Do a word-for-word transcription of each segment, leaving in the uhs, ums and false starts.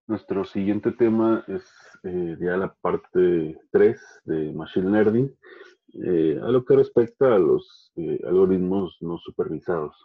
Nuestro siguiente tema es eh, ya la parte tres de Machine Learning, eh, a lo que respecta a los eh, algoritmos no supervisados.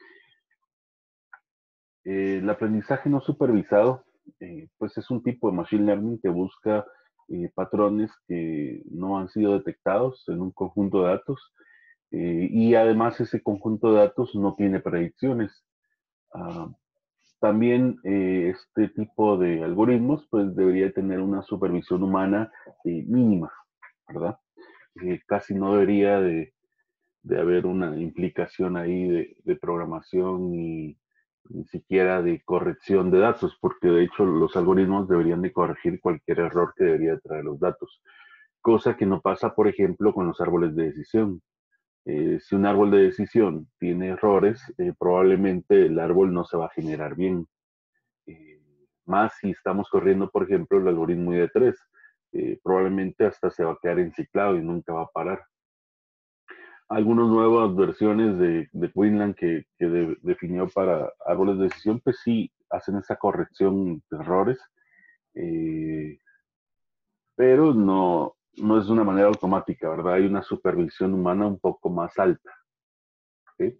Eh, el aprendizaje no supervisado, eh, pues es un tipo de Machine Learning que busca eh, patrones que no han sido detectados en un conjunto de datos eh, y además ese conjunto de datos no tiene predicciones. Uh, También eh, este tipo de algoritmos pues debería tener una supervisión humana eh, mínima, ¿verdad? Eh, casi no debería de, de, haber una implicación ahí de, de programación ni, ni siquiera de corrección de datos, porque de hecho los algoritmos deberían de corregir cualquier error que debería traer los datos, cosa que no pasa, por ejemplo, con los árboles de decisión. Eh, si un árbol de decisión tiene errores, eh, probablemente el árbol no se va a generar bien. Eh, Más si estamos corriendo, por ejemplo, el algoritmo I D tres, eh, probablemente hasta se va a quedar enciclado y nunca va a parar. Algunas nuevas versiones de, de Quinlan que, que de, definió para árboles de decisión, pues sí hacen esa corrección de errores, eh, pero no, no es de una manera automática, ¿verdad? Hay una supervisión humana un poco más alta. ¿Sí?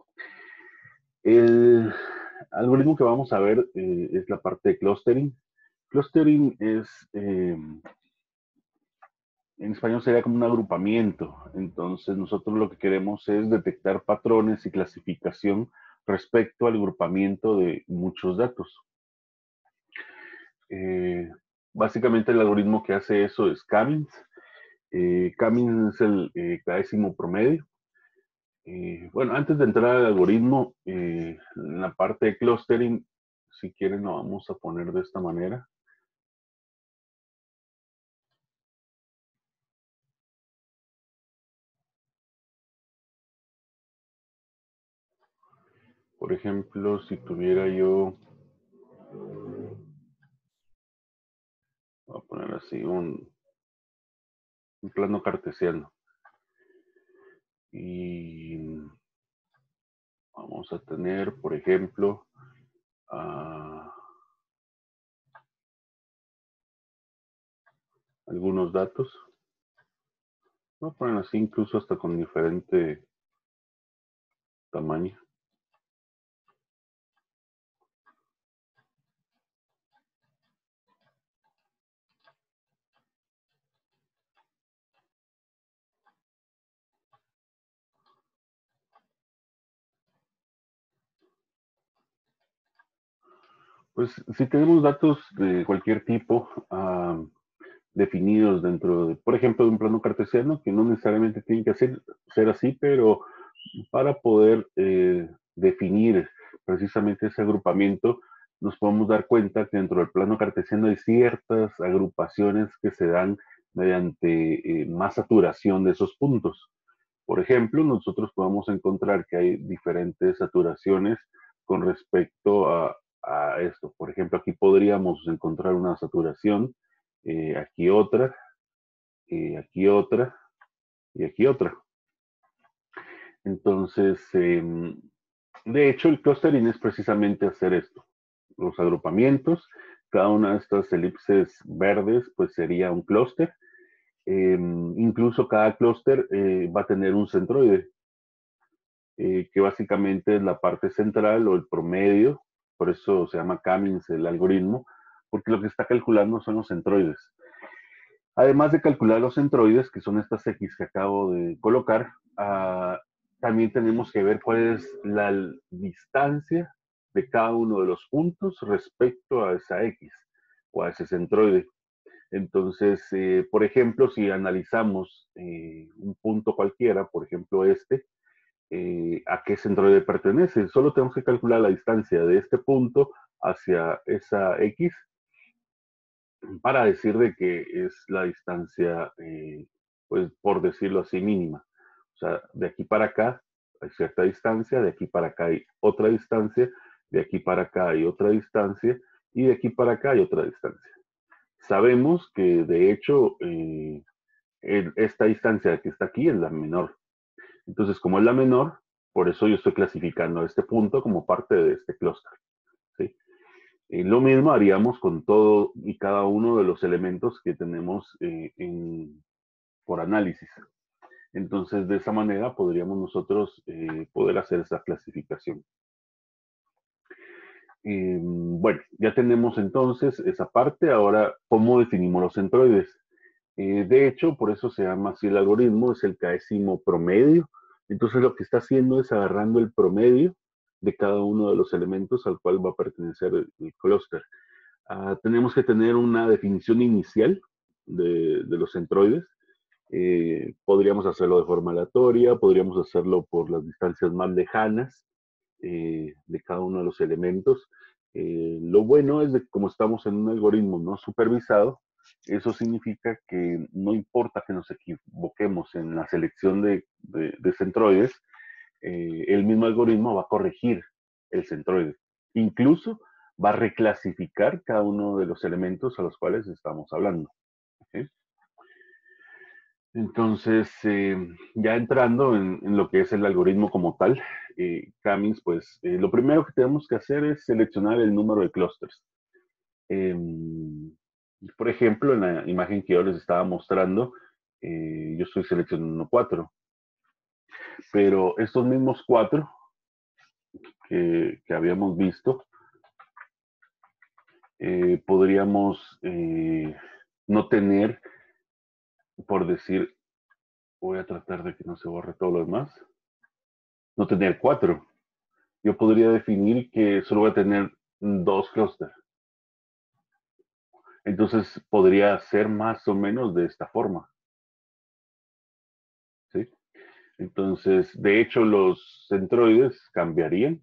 El algoritmo que vamos a ver eh, es la parte de clustering. Clustering es, eh, en español sería como un agrupamiento. Entonces nosotros lo que queremos es detectar patrones y clasificación respecto al agrupamiento de muchos datos. Eh, Básicamente el algoritmo que hace eso es K-means. Eh, K-means es el eh, décimo promedio. Eh, bueno, antes de entrar al algoritmo, eh, en la parte de clustering, si quieren lo vamos a poner de esta manera. Por ejemplo, si tuviera yo, voy a poner así, un, un plano cartesiano. Y vamos a tener, por ejemplo, uh, algunos datos. Voy a poner así incluso hasta con diferente tamaño. Pues si tenemos datos de cualquier tipo uh, definidos dentro, de, por ejemplo, de un plano cartesiano, que no necesariamente tiene que ser, ser así, pero para poder eh, definir precisamente ese agrupamiento, nos podemos dar cuenta que dentro del plano cartesiano hay ciertas agrupaciones que se dan mediante eh, más saturación de esos puntos. Por ejemplo, nosotros podemos encontrar que hay diferentes saturaciones con respecto a, a esto. Por ejemplo, aquí podríamos encontrar una saturación, eh, aquí otra, eh, aquí otra y aquí otra. Entonces, eh, de hecho, el clustering es precisamente hacer esto. Los agrupamientos, cada una de estas elipses verdes, pues sería un clúster. Eh, incluso cada clúster eh, va a tener un centroide, eh, que básicamente es la parte central o el promedio. Por eso se llama K-means el algoritmo, porque lo que está calculando son los centroides. Además de calcular los centroides, que son estas X que acabo de colocar, uh, también tenemos que ver cuál es la distancia de cada uno de los puntos respecto a esa X o a ese centroide. Entonces, eh, por ejemplo, si analizamos eh, un punto cualquiera, por ejemplo este, eh, ¿a qué centroide pertenece? Solo tenemos que calcular la distancia de este punto hacia esa X para decir de que es la distancia, eh, pues por decirlo así, mínima. O sea, de aquí para acá hay cierta distancia, de aquí para acá hay otra distancia, de aquí para acá hay otra distancia y de aquí para acá hay otra distancia. Sabemos que de hecho eh, esta distancia que está aquí es la menor. Entonces, como es la menor, por eso yo estoy clasificando este punto como parte de este clúster. ¿Sí? Eh, lo mismo haríamos con todo y cada uno de los elementos que tenemos eh, en, por análisis. Entonces, de esa manera podríamos nosotros eh, poder hacer esa clasificación. Eh, bueno, ya tenemos entonces esa parte. Ahora, ¿cómo definimos los centroides? Eh, de hecho, por eso se llama así el algoritmo, es el késimo promedio. Entonces, lo que está haciendo es agarrando el promedio de cada uno de los elementos al cual va a pertenecer el, el clúster. Uh, tenemos que tener una definición inicial de, de los centroides. Eh, podríamos hacerlo de forma aleatoria, podríamos hacerlo por las distancias más lejanas eh, de cada uno de los elementos. Eh, lo bueno es de que como estamos en un algoritmo no supervisado, eso significa que no importa que nos equivoquemos en la selección de, de, de centroides, eh, el mismo algoritmo va a corregir el centroide. Incluso va a reclasificar cada uno de los elementos a los cuales estamos hablando. ¿Okay? Entonces, eh, ya entrando en, en, lo que es el algoritmo como tal, eh, Camis, pues eh, lo primero que tenemos que hacer es seleccionar el número de clústeres. Eh, por ejemplo, en la imagen que yo les estaba mostrando, eh, yo estoy seleccionando cuatro. Pero estos mismos cuatro que, que habíamos visto, eh, podríamos eh, no tener, por decir, voy a tratar de que no se borre todo lo demás, no tener cuatro. Yo podría definir que solo voy a tener dos clústeres. Entonces podría ser más o menos de esta forma. ¿Sí? Entonces, de hecho, los centroides cambiarían.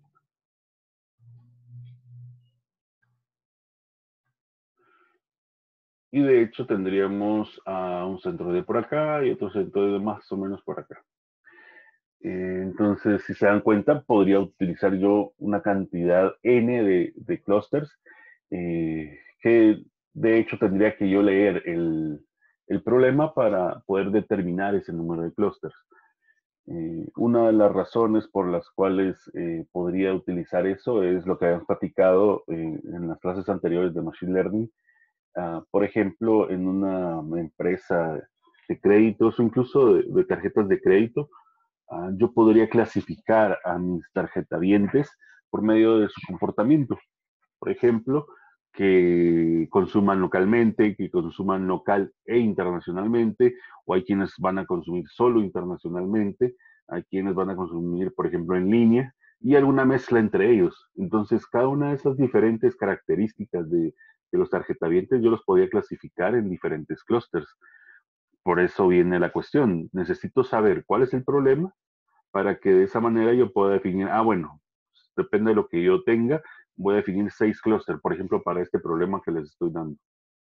Y de hecho tendríamos a un centroide por acá y otro centroide más o menos por acá. Eh, entonces, si se dan cuenta, podría utilizar yo una cantidad n de, de clústeres eh, que de hecho tendría que yo leer el, el problema para poder determinar ese número de clústeres. Eh, una de las razones por las cuales eh, podría utilizar eso es lo que habíamos platicado eh, en las clases anteriores de Machine Learning. Uh, por ejemplo, en una empresa de créditos o incluso de, de tarjetas de crédito, uh, yo podría clasificar a mis tarjetavientes por medio de su comportamiento. Por ejemplo, que consuman localmente, que consuman local e internacionalmente, o hay quienes van a consumir solo internacionalmente, hay quienes van a consumir, por ejemplo, en línea, y alguna mezcla entre ellos. Entonces, cada una de esas diferentes características de, de los tarjetavientes yo los podía clasificar en diferentes clústeres. Por eso viene la cuestión. Necesito saber cuál es el problema para que de esa manera yo pueda definir, ah, bueno, depende de lo que yo tenga, voy a definir seis clústeres, por ejemplo, para este problema que les estoy dando.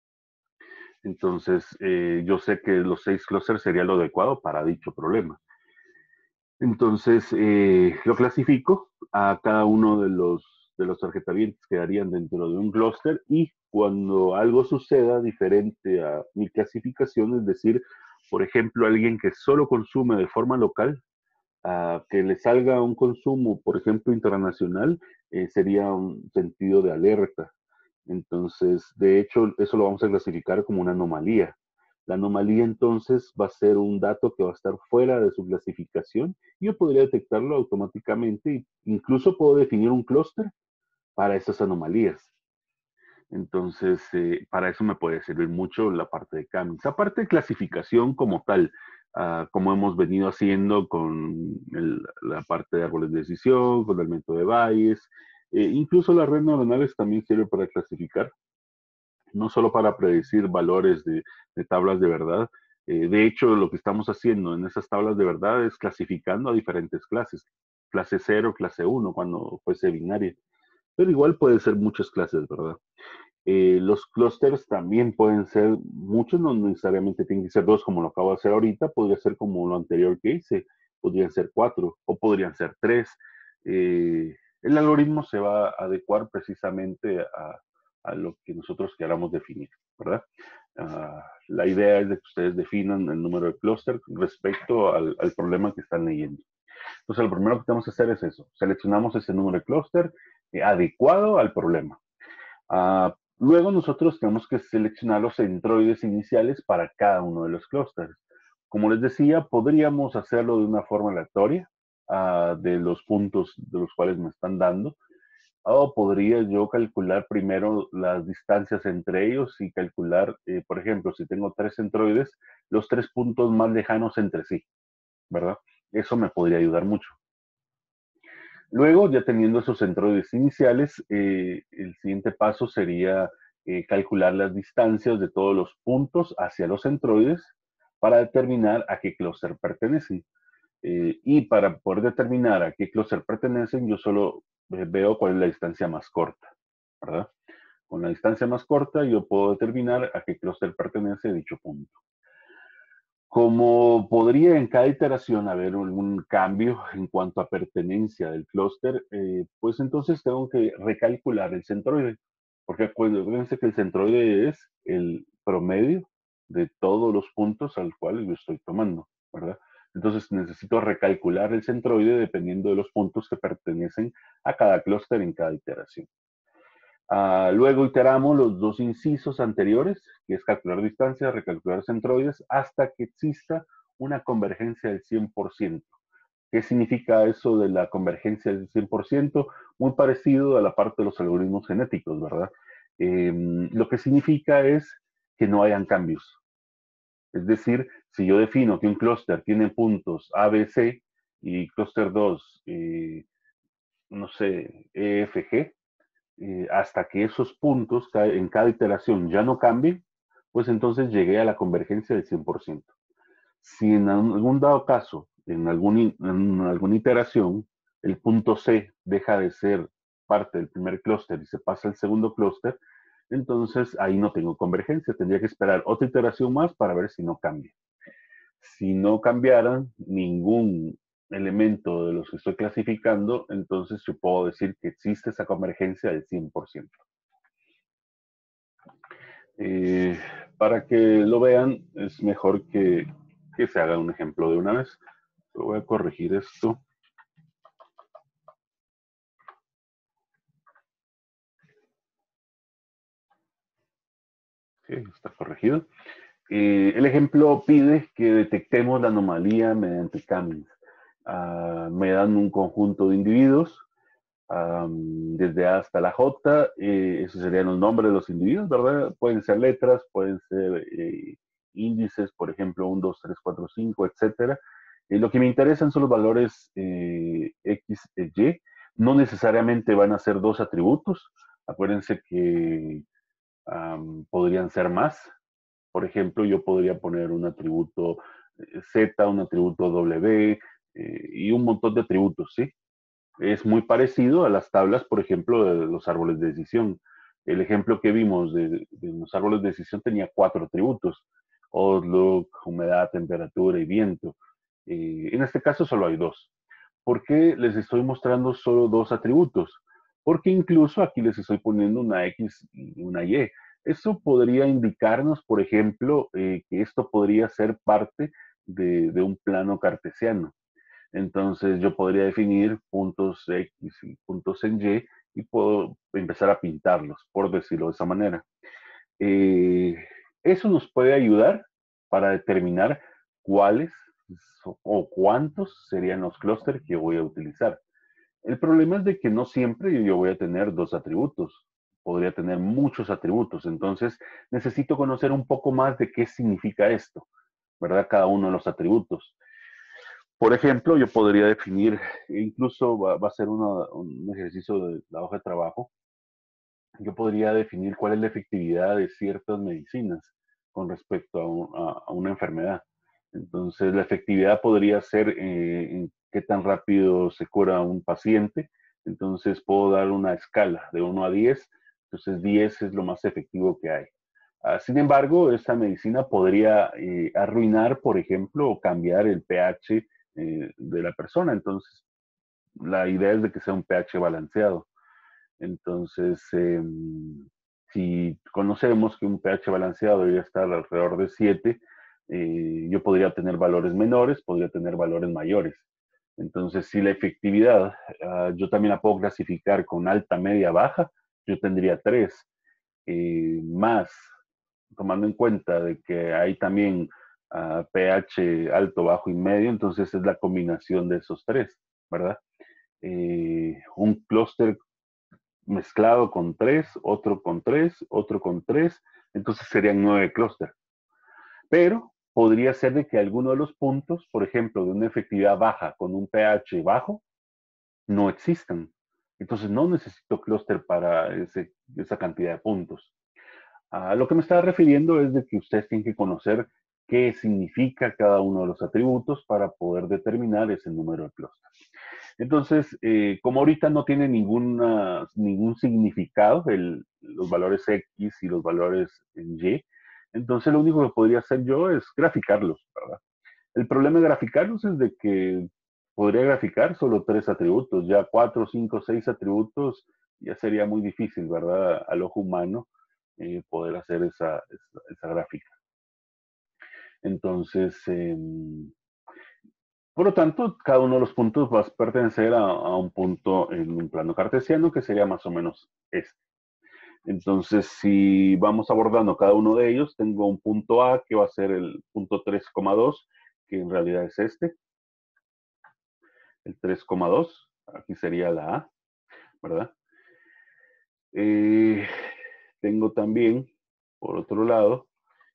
Entonces, eh, yo sé que los seis clústeres sería lo adecuado para dicho problema. Entonces, eh, lo clasifico a cada uno de los, de los tarjetavientes que quedarían dentro de un clúster y cuando algo suceda diferente a mi clasificación, es decir, por ejemplo, alguien que solo consume de forma local, a que le salga un consumo, por ejemplo, internacional, eh, sería un sentido de alerta. Entonces, de hecho, eso lo vamos a clasificar como una anomalía. La anomalía entonces va a ser un dato que va a estar fuera de su clasificación y yo podría detectarlo automáticamente e incluso puedo definir un clúster para esas anomalías. Entonces, eh, para eso me puede servir mucho la parte de Camis. Aparte de clasificación como tal, uh, como hemos venido haciendo con el, la parte de árboles de decisión, con el método de Bayes, eh, incluso las redes neuronales también sirven para clasificar, no solo para predecir valores de, de tablas de verdad. Eh, de hecho, lo que estamos haciendo en esas tablas de verdad es clasificando a diferentes clases, clase cero, clase uno, cuando fuese binaria. Pero igual puede ser muchas clases, ¿verdad? Eh, los clústeres también pueden ser muchos, no necesariamente tienen que ser dos como lo acabo de hacer ahorita, podría ser como lo anterior que hice, podrían ser cuatro o podrían ser tres. Eh, el algoritmo se va a adecuar precisamente a, a lo que nosotros queramos definir, ¿verdad? Uh, la idea es de que ustedes definan el número de clúster respecto al, al problema que están leyendo. Entonces, lo primero que tenemos que hacer es eso, seleccionamos ese número de clúster eh, adecuado al problema. Uh, luego nosotros tenemos que seleccionar los centroides iniciales para cada uno de los clústeres. Como les decía, podríamos hacerlo de una forma aleatoria, uh, de los puntos de los cuales me están dando, o podría yo calcular primero las distancias entre ellos y calcular, eh, por ejemplo, si tengo tres centroides, los tres puntos más lejanos entre sí, ¿verdad? Eso me podría ayudar mucho. Luego, ya teniendo esos centroides iniciales, eh, el siguiente paso sería eh, calcular las distancias de todos los puntos hacia los centroides para determinar a qué clúster pertenecen. Eh, y para poder determinar a qué clúster pertenecen, yo solo eh, veo cuál es la distancia más corta, ¿verdad? Con la distancia más corta, yo puedo determinar a qué clúster pertenece dicho punto. Como podría en cada iteración haber algún cambio en cuanto a pertenencia del clúster, eh, pues entonces tengo que recalcular el centroide, porque acuérdense que el centroide es el promedio de todos los puntos al cual yo estoy tomando, ¿verdad? Entonces necesito recalcular el centroide dependiendo de los puntos que pertenecen a cada clúster en cada iteración. Uh, luego iteramos los dos incisos anteriores, que es calcular distancia, recalcular centroides, hasta que exista una convergencia del cien por ciento. ¿Qué significa eso de la convergencia del cien por ciento? Muy parecido a la parte de los algoritmos genéticos, ¿verdad? Eh, lo que significa es que no hayan cambios. Es decir, si yo defino que un clúster tiene puntos A, B, C y clúster dos, eh, no sé, E, F, G, eh, hasta que esos puntos en cada iteración ya no cambien, pues entonces llegué a la convergencia del cien por ciento. Si en algún dado caso, en, algún, en alguna iteración, el punto C deja de ser parte del primer clúster y se pasa al segundo clúster, entonces ahí no tengo convergencia. Tendría que esperar otra iteración más para ver si no cambia. Si no cambiaran ningún elemento de los que estoy clasificando, entonces yo puedo decir que existe esa convergencia del cien por ciento. Eh, para que lo vean, es mejor que, que se haga un ejemplo de una vez. Voy a corregir esto. Sí, está corregido. Eh, el ejemplo pide que detectemos la anomalía mediante Cummings. Uh, me dan un conjunto de individuos, um, desde A hasta la J, eh, esos serían los nombres de los individuos, ¿verdad? Pueden ser letras, pueden ser eh, índices, por ejemplo, uno, dos, tres, cuatro, cinco, etcétera. Eh, lo que me interesan son los valores eh, X e Y. No necesariamente van a ser dos atributos. Acuérdense que um, podrían ser más. Por ejemplo, yo podría poner un atributo Z, un atributo W eh, y un montón de atributos, ¿sí? Es muy parecido a las tablas, por ejemplo, de los árboles de decisión. El ejemplo que vimos de, de los árboles de decisión tenía cuatro atributos: outlook, humedad, temperatura y viento. Eh, en este caso solo hay dos. ¿Por qué les estoy mostrando solo dos atributos? Porque incluso aquí les estoy poniendo una X y una Y. Eso podría indicarnos, por ejemplo, eh, que esto podría ser parte de, de un plano cartesiano. Entonces yo podría definir puntos X y puntos en Y y puedo empezar a pintarlos, por decirlo de esa manera. Eh, eso nos puede ayudar para determinar cuáles o cuántos serían los clústeres que voy a utilizar. El problema es de que no siempre yo voy a tener dos atributos. Podría tener muchos atributos. Entonces necesito conocer un poco más de qué significa esto, ¿verdad? Cada uno de los atributos. Por ejemplo, yo podría definir, incluso va, va a ser una, un ejercicio de la hoja de trabajo, yo podría definir cuál es la efectividad de ciertas medicinas con respecto a, un, a, a una enfermedad. Entonces, la efectividad podría ser eh, en qué tan rápido se cura un paciente. Entonces, puedo dar una escala de uno a diez. Entonces, diez es lo más efectivo que hay. Uh, sin embargo, esta medicina podría eh, arruinar, por ejemplo, o cambiar el pH eh, de la persona. Entonces, la idea es de que sea un pH balanceado. Entonces, eh, si conocemos que un pH balanceado debería estar alrededor de siete, eh, yo podría tener valores menores, podría tener valores mayores. Entonces, si la efectividad uh, yo también la puedo clasificar con alta, media, baja, yo tendría tres. eh, más tomando en cuenta de que hay también uh, pH alto, bajo y medio, entonces es la combinación de esos tres, ¿verdad? Eh, un clúster mezclado con tres, otro con tres, otro con tres, entonces serían nueve clústeres. Pero podría ser de que alguno de los puntos, por ejemplo, de una efectividad baja con un pH bajo, no existan. Entonces no necesito clúster para ese, esa cantidad de puntos. A lo que me estaba refiriendo es de que ustedes tienen que conocer qué significa cada uno de los atributos para poder determinar ese número de clústeres. Entonces, eh, como ahorita no tiene ninguna, ningún significado el, los valores X y los valores Y, entonces lo único que podría hacer yo es graficarlos, ¿verdad? El problema de graficarlos es de que podría graficar solo tres atributos, ya cuatro, cinco, seis atributos, ya sería muy difícil, ¿verdad? Al ojo humano eh, poder hacer esa, esa, esa, gráfica. Entonces, eh, por lo tanto, cada uno de los puntos va a pertenecer a, a un punto en un plano cartesiano que sería más o menos este. Entonces, si vamos abordando cada uno de ellos, tengo un punto A que va a ser el punto tres coma dos, que en realidad es este. El tres coma dos, aquí sería la A, ¿verdad? Eh, tengo también, por otro lado,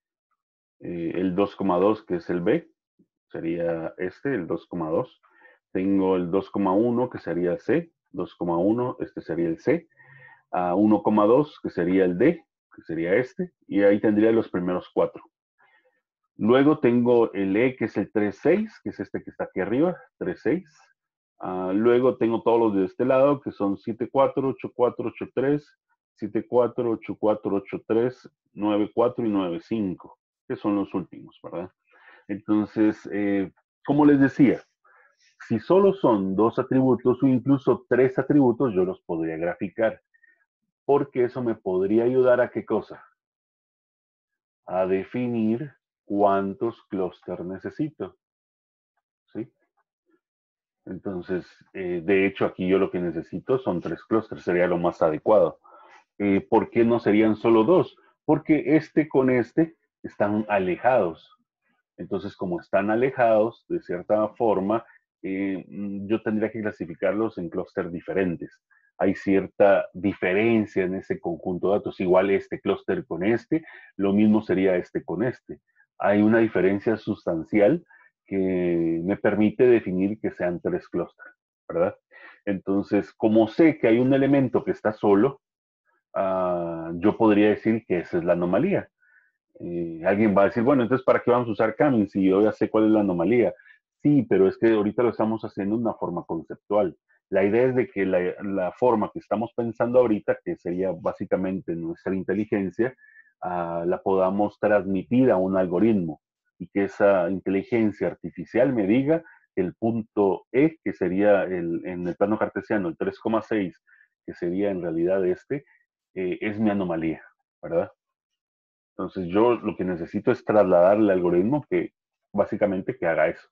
eh, el dos coma dos, que es el B, sería este, el dos coma dos. Tengo el dos coma uno, que sería el C, dos coma uno, este sería el C, a uno coma dos, que sería el D, que sería este, y ahí tendría los primeros cuatro. Luego tengo el E, que es el tres coma seis, que es este que está aquí arriba, tres coma seis. Uh, luego tengo todos los de este lado, que son siete cuatro, ocho cuatro, ocho tres, siete cuatro, ocho cuatro, ocho tres, nueve cuatro y nueve cinco, que son los últimos, ¿verdad? Entonces, eh, como les decía, si solo son dos atributos o incluso tres atributos, yo los podría graficar, porque eso me podría ayudar a qué cosa? A definir cuántos clústeres necesito, ¿sí? Entonces, eh, de hecho, aquí yo lo que necesito son tres clústeres, sería lo más adecuado. Eh, ¿Por qué no serían solo dos? Porque este con este están alejados. Entonces, como están alejados, de cierta forma, eh, yo tendría que clasificarlos en clústeres diferentes. Hay cierta diferencia en ese conjunto de datos. Igual este clúster con este, lo mismo sería este con este. Hay una diferencia sustancial que me permite definir que sean tres clústeres, ¿verdad? Entonces, como sé que hay un elemento que está solo, uh, yo podría decir que esa es la anomalía. Eh, alguien va a decir, bueno, entonces, ¿para qué vamos a usar Camin si yo ya sé cuál es la anomalía? Sí, pero es que ahorita lo estamos haciendo de una forma conceptual. La idea es de que la, la forma que estamos pensando ahorita, que sería básicamente nuestra inteligencia, uh, la podamos transmitir a un algoritmo y que esa inteligencia artificial me diga que el punto E, que sería el, en el plano cartesiano, el tres coma seis, que sería en realidad este, eh, es mi anomalía, ¿verdad? Entonces yo lo que necesito es trasladarle al algoritmo que básicamente que haga eso.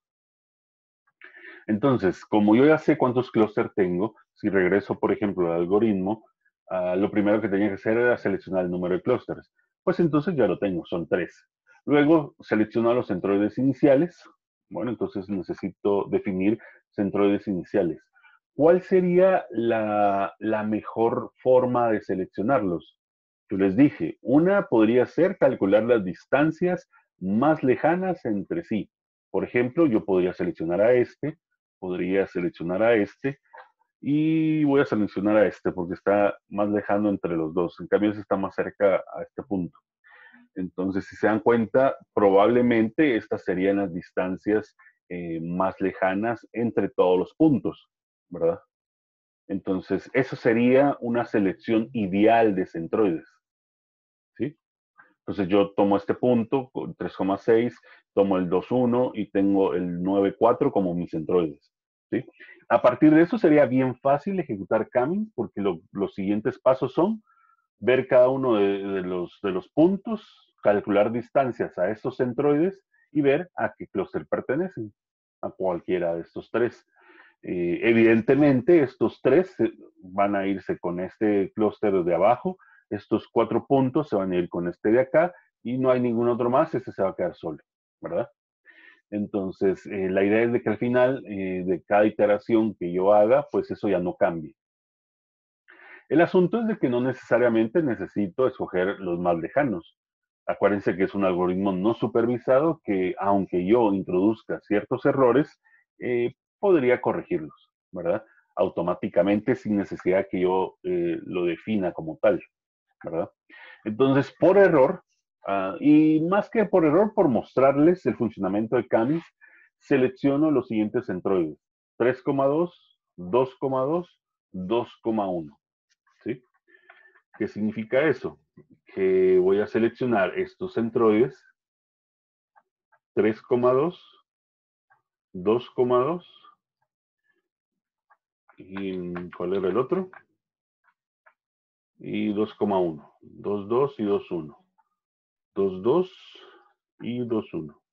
Entonces, como yo ya sé cuántos clústeres tengo, si regreso, por ejemplo, al algoritmo, uh, lo primero que tenía que hacer era seleccionar el número de clústeres. Pues entonces ya lo tengo, son tres. Luego selecciono los centroides iniciales. Bueno, entonces necesito definir centroides iniciales. ¿Cuál sería la, la mejor forma de seleccionarlos? Yo les dije, una podría ser calcular las distancias más lejanas entre sí. Por ejemplo, yo podría seleccionar a este, podría seleccionar a este y voy a seleccionar a este porque está más lejano entre los dos. En cambio, ese está más cerca a este punto. Entonces, si se dan cuenta, probablemente estas serían las distancias eh, más lejanas entre todos los puntos, ¿verdad? Entonces, eso sería una selección ideal de centroides, ¿sí? Entonces yo tomo este punto, tres coma seis, tomo el dos coma uno y tengo el nueve coma cuatro como mis centroides, ¿sí? A partir de eso sería bien fácil ejecutar Camin porque lo, los siguientes pasos son ver cada uno de, de, los, de los puntos, calcular distancias a estos centroides y ver a qué clúster pertenecen, a cualquiera de estos tres. Eh, evidentemente, estos tres van a irse con este clúster de abajo Estos cuatro puntos se van a ir con este de acá y no hay ningún otro más, este se va a quedar solo, ¿verdad? Entonces, eh, la idea es de que al final eh, de cada iteración que yo haga, pues eso ya no cambie. El asunto es de que no necesariamente necesito escoger los más lejanos. Acuérdense que es un algoritmo no supervisado que, aunque yo introduzca ciertos errores, eh, podría corregirlos, ¿verdad? Automáticamente sin necesidad que yo eh, lo defina como tal, ¿verdad? Entonces, por error, uh, y más que por error, por mostrarles el funcionamiento de Camis, selecciono los siguientes centroides: tres coma dos, dos coma dos, dos coma uno. ¿Sí? ¿Qué significa eso? Que voy a seleccionar estos centroides, tres coma dos, dos coma dos, y ¿cuál era el otro? Y dos coma uno, dos coma dos y dos coma uno, dos coma dos y dos coma uno.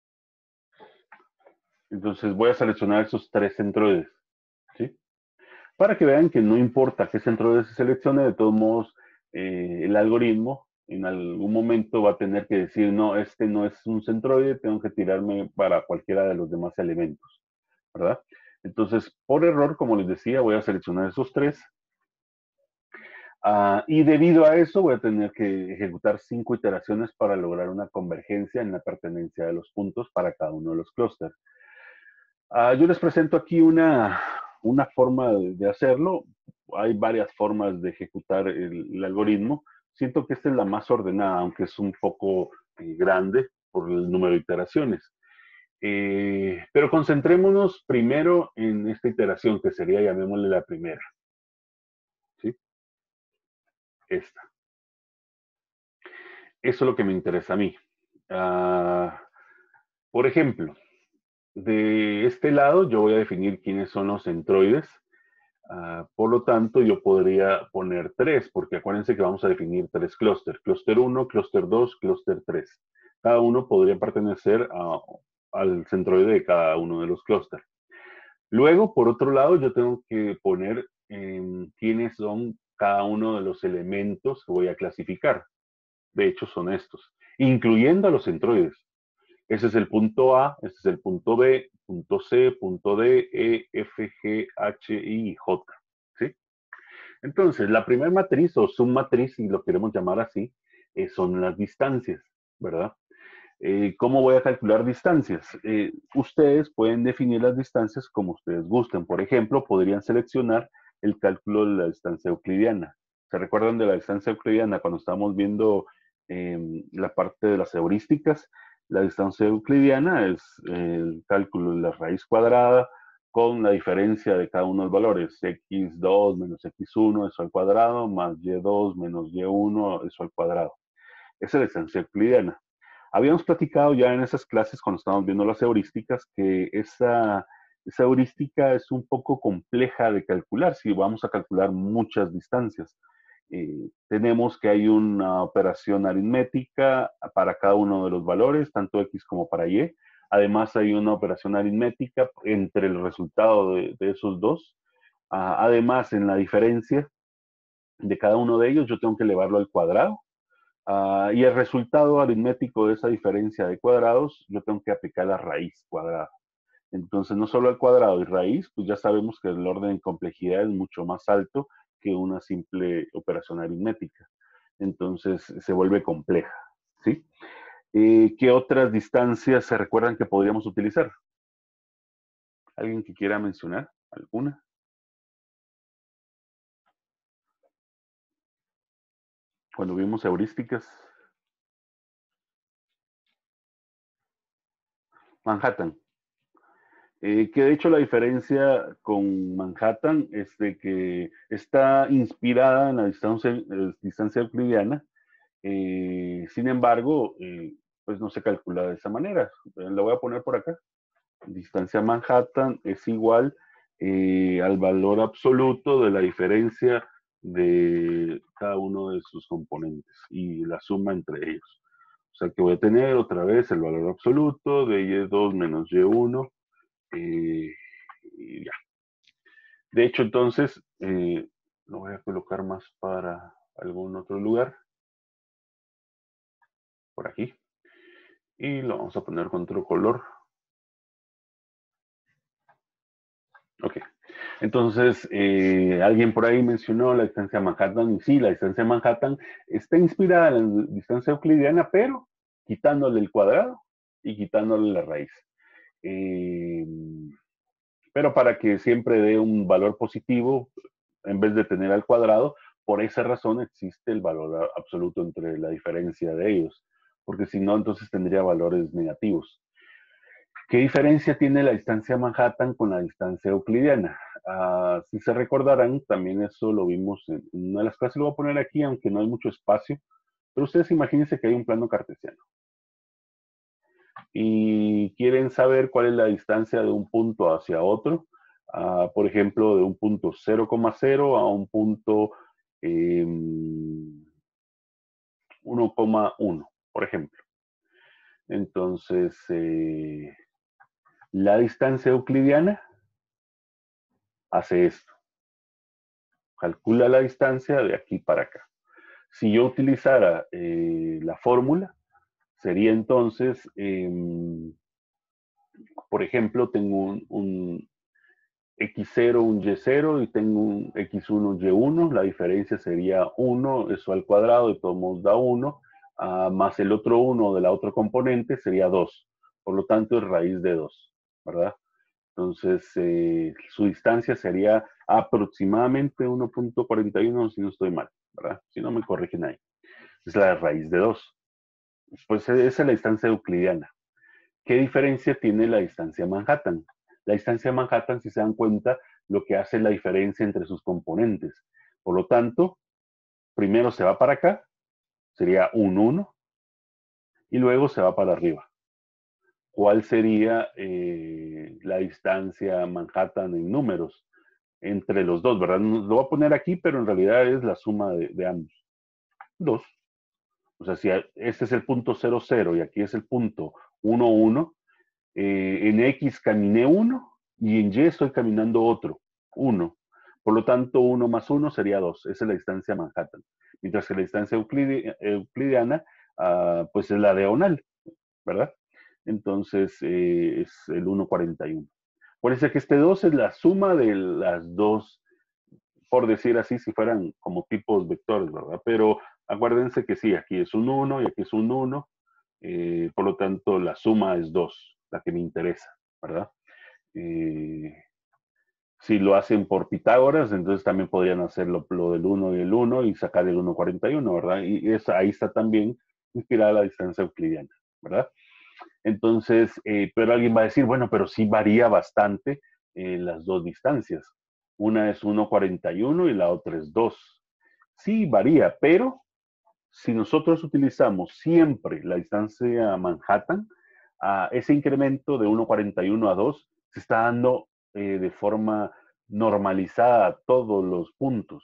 Entonces voy a seleccionar esos tres centroides, ¿sí? Para que vean que no importa qué centroide se seleccione, de todos modos, eh, el algoritmo en algún momento va a tener que decir, no, este no es un centroide, tengo que tirarme para cualquiera de los demás elementos, ¿verdad? Entonces, por error, como les decía, voy a seleccionar esos tres. Uh, y debido a eso, voy a tener que ejecutar cinco iteraciones para lograr una convergencia en la pertenencia de los puntos para cada uno de los clústeres. Uh, yo les presento aquí una, una forma de, de hacerlo. Hay varias formas de ejecutar el, el algoritmo. Siento que esta es la más ordenada, aunque es un poco eh, grande por el número de iteraciones. Eh, pero concentrémonos primero en esta iteración, que sería, llamémosle la primera. ¿Sí? Esta. Eso es lo que me interesa a mí. Uh, por ejemplo, de este lado yo voy a definir quiénes son los centroides. Uh, por lo tanto, yo podría poner tres, porque acuérdense que vamos a definir tres clústeres. Clúster uno, clúster dos, clúster tres. Cada uno podría pertenecer a, al centroide de cada uno de los clústeres. Luego, por otro lado, yo tengo que poner eh, quiénes son cada uno de los elementos que voy a clasificar. De hecho, son estos, incluyendo a los centroides. Ese es el punto A, ese es el punto B, punto C, punto D, E, F, G, H, I y J. ¿Sí? Entonces, la primera matriz o submatriz, si lo queremos llamar así, eh, son las distancias, ¿verdad? Eh, ¿Cómo voy a calcular distancias? Eh, ustedes pueden definir las distancias como ustedes gusten. Por ejemplo, podrían seleccionar el cálculo de la distancia euclidiana. ¿Se recuerdan de la distancia euclidiana cuando estábamos viendo eh, la parte de las heurísticas? La distancia euclidiana es el cálculo de la raíz cuadrada con la diferencia de cada uno de los valores. equis dos menos equis uno, eso al cuadrado, más y dos menos y uno, eso al cuadrado. Esa es la distancia euclidiana. Habíamos platicado ya en esas clases cuando estábamos viendo las heurísticas que esa, esa heurística es un poco compleja de calcular si vamos a calcular muchas distancias. Eh, tenemos que hay una operación aritmética para cada uno de los valores, tanto x como para y. Además hay una operación aritmética entre el resultado de, de esos dos. Uh, además, en la diferencia de cada uno de ellos, yo tengo que elevarlo al cuadrado. Uh, y el resultado aritmético de esa diferencia de cuadrados, yo tengo que aplicar la raíz cuadrada. Entonces, no solo al cuadrado y raíz, pues ya sabemos que el orden de complejidad es mucho más alto que una simple operación aritmética. Entonces, se vuelve compleja, ¿sí? Eh, ¿Qué otras distancias se recuerdan que podríamos utilizar? ¿Alguien que quiera mencionar alguna? Cuando vimos heurísticas. Manhattan. Eh, que de hecho la diferencia con Manhattan es de que está inspirada en la distancia, eh, distancia euclidiana, eh, sin embargo, eh, pues no se calcula de esa manera. Eh, la voy a poner por acá. Distancia Manhattan es igual eh, al valor absoluto de la diferencia de cada uno de sus componentes y la suma entre ellos. O sea que voy a tener otra vez el valor absoluto de y dos menos y uno. Eh, y ya. De hecho, entonces, eh, lo voy a colocar más para algún otro lugar. Por aquí. Y lo vamos a poner con otro color. Ok. Entonces, eh, alguien por ahí mencionó la distancia Manhattan, y sí, la distancia Manhattan está inspirada en la distancia euclidiana, pero quitándole el cuadrado y quitándole la raíz. Eh, pero para que siempre dé un valor positivo, en vez de tener al cuadrado, por esa razón existe el valor absoluto entre la diferencia de ellos, porque si no, entonces tendría valores negativos. ¿Qué diferencia tiene la distancia Manhattan con la distancia euclidiana? Uh, si se recordarán, también eso lo vimos en una de las clases, lo voy a poner aquí, aunque no hay mucho espacio, pero ustedes imagínense que hay un plano cartesiano y quieren saber cuál es la distancia de un punto hacia otro, uh, por ejemplo, de un punto cero coma cero a un punto eh, uno coma uno, por ejemplo. Entonces, eh, la distancia euclidiana hace esto. Calcula la distancia de aquí para acá. Si yo utilizara eh, la fórmula, sería entonces, eh, por ejemplo, tengo un, un equis cero, un ye cero y tengo un equis uno, ye uno. La diferencia sería uno, eso al cuadrado, de todos modos da uno, uh, más el otro uno de la otra componente sería dos. Por lo tanto, es raíz de dos, ¿verdad? Entonces, eh, su distancia sería aproximadamente uno punto cuarenta y uno, si no estoy mal, ¿verdad? Si no me corrigen ahí. Es la raíz de dos. Pues esa es la distancia euclidiana. ¿Qué diferencia tiene la distancia Manhattan? La distancia Manhattan, si se dan cuenta, lo que hace es la diferencia entre sus componentes. Por lo tanto, primero se va para acá, sería un uno, y luego se va para arriba. ¿Cuál sería eh, la distancia Manhattan en números entre los dos, verdad? Lo voy a poner aquí, pero en realidad es la suma de, de ambos. dos. O sea, si este es el punto cero, cero y aquí es el punto uno, uno, eh, en X caminé uno y en Y estoy caminando otro, uno. Por lo tanto, uno más uno sería dos. Esa es la distancia Manhattan. Mientras que la distancia euclidi euclidiana, uh, pues es la diagonal, ¿verdad? Entonces, eh, es el uno cuarenta y uno. Por eso que este dos es la suma de las dos, por decir así, si fueran como tipos vectores, ¿verdad? Pero acuérdense que sí, aquí es un uno y aquí es un uno, eh, por lo tanto la suma es dos, la que me interesa, ¿verdad? Eh, si lo hacen por Pitágoras, entonces también podrían hacer lo, lo del uno y el uno y sacar el uno cuarenta y uno, ¿verdad? Y es, ahí está también inspirada la distancia euclidiana, ¿verdad? Entonces, eh, pero alguien va a decir, bueno, pero sí varía bastante eh, las dos distancias. Una es uno cuarenta y uno y la otra es dos. Sí, varía, pero si nosotros utilizamos siempre la distancia Manhattan, uh, ese incremento de uno cuarenta y uno a dos se está dando eh, de forma normalizada a todos los puntos.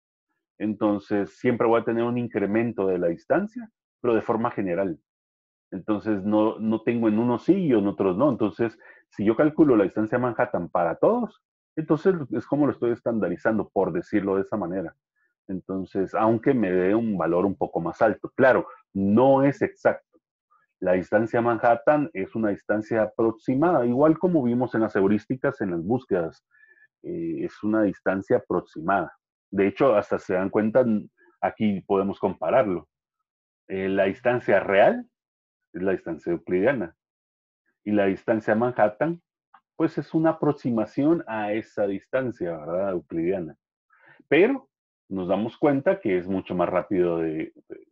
Entonces, siempre voy a tener un incremento de la distancia, pero de forma general. Entonces, no, no tengo en unos sí y en otros no. Entonces, si yo calculo la distancia Manhattan para todos, entonces es como lo estoy estandarizando, por decirlo de esa manera. Entonces, aunque me dé un valor un poco más alto. Claro, no es exacto. La distancia Manhattan es una distancia aproximada, igual como vimos en las heurísticas, en las búsquedas. Eh, es una distancia aproximada. De hecho, hasta se dan cuenta, aquí podemos compararlo. Eh, la distancia real es la distancia euclidiana. Y la distancia Manhattan, pues es una aproximación a esa distancia, ¿verdad? Euclidiana. Pero nos damos cuenta que es mucho más rápido de, de,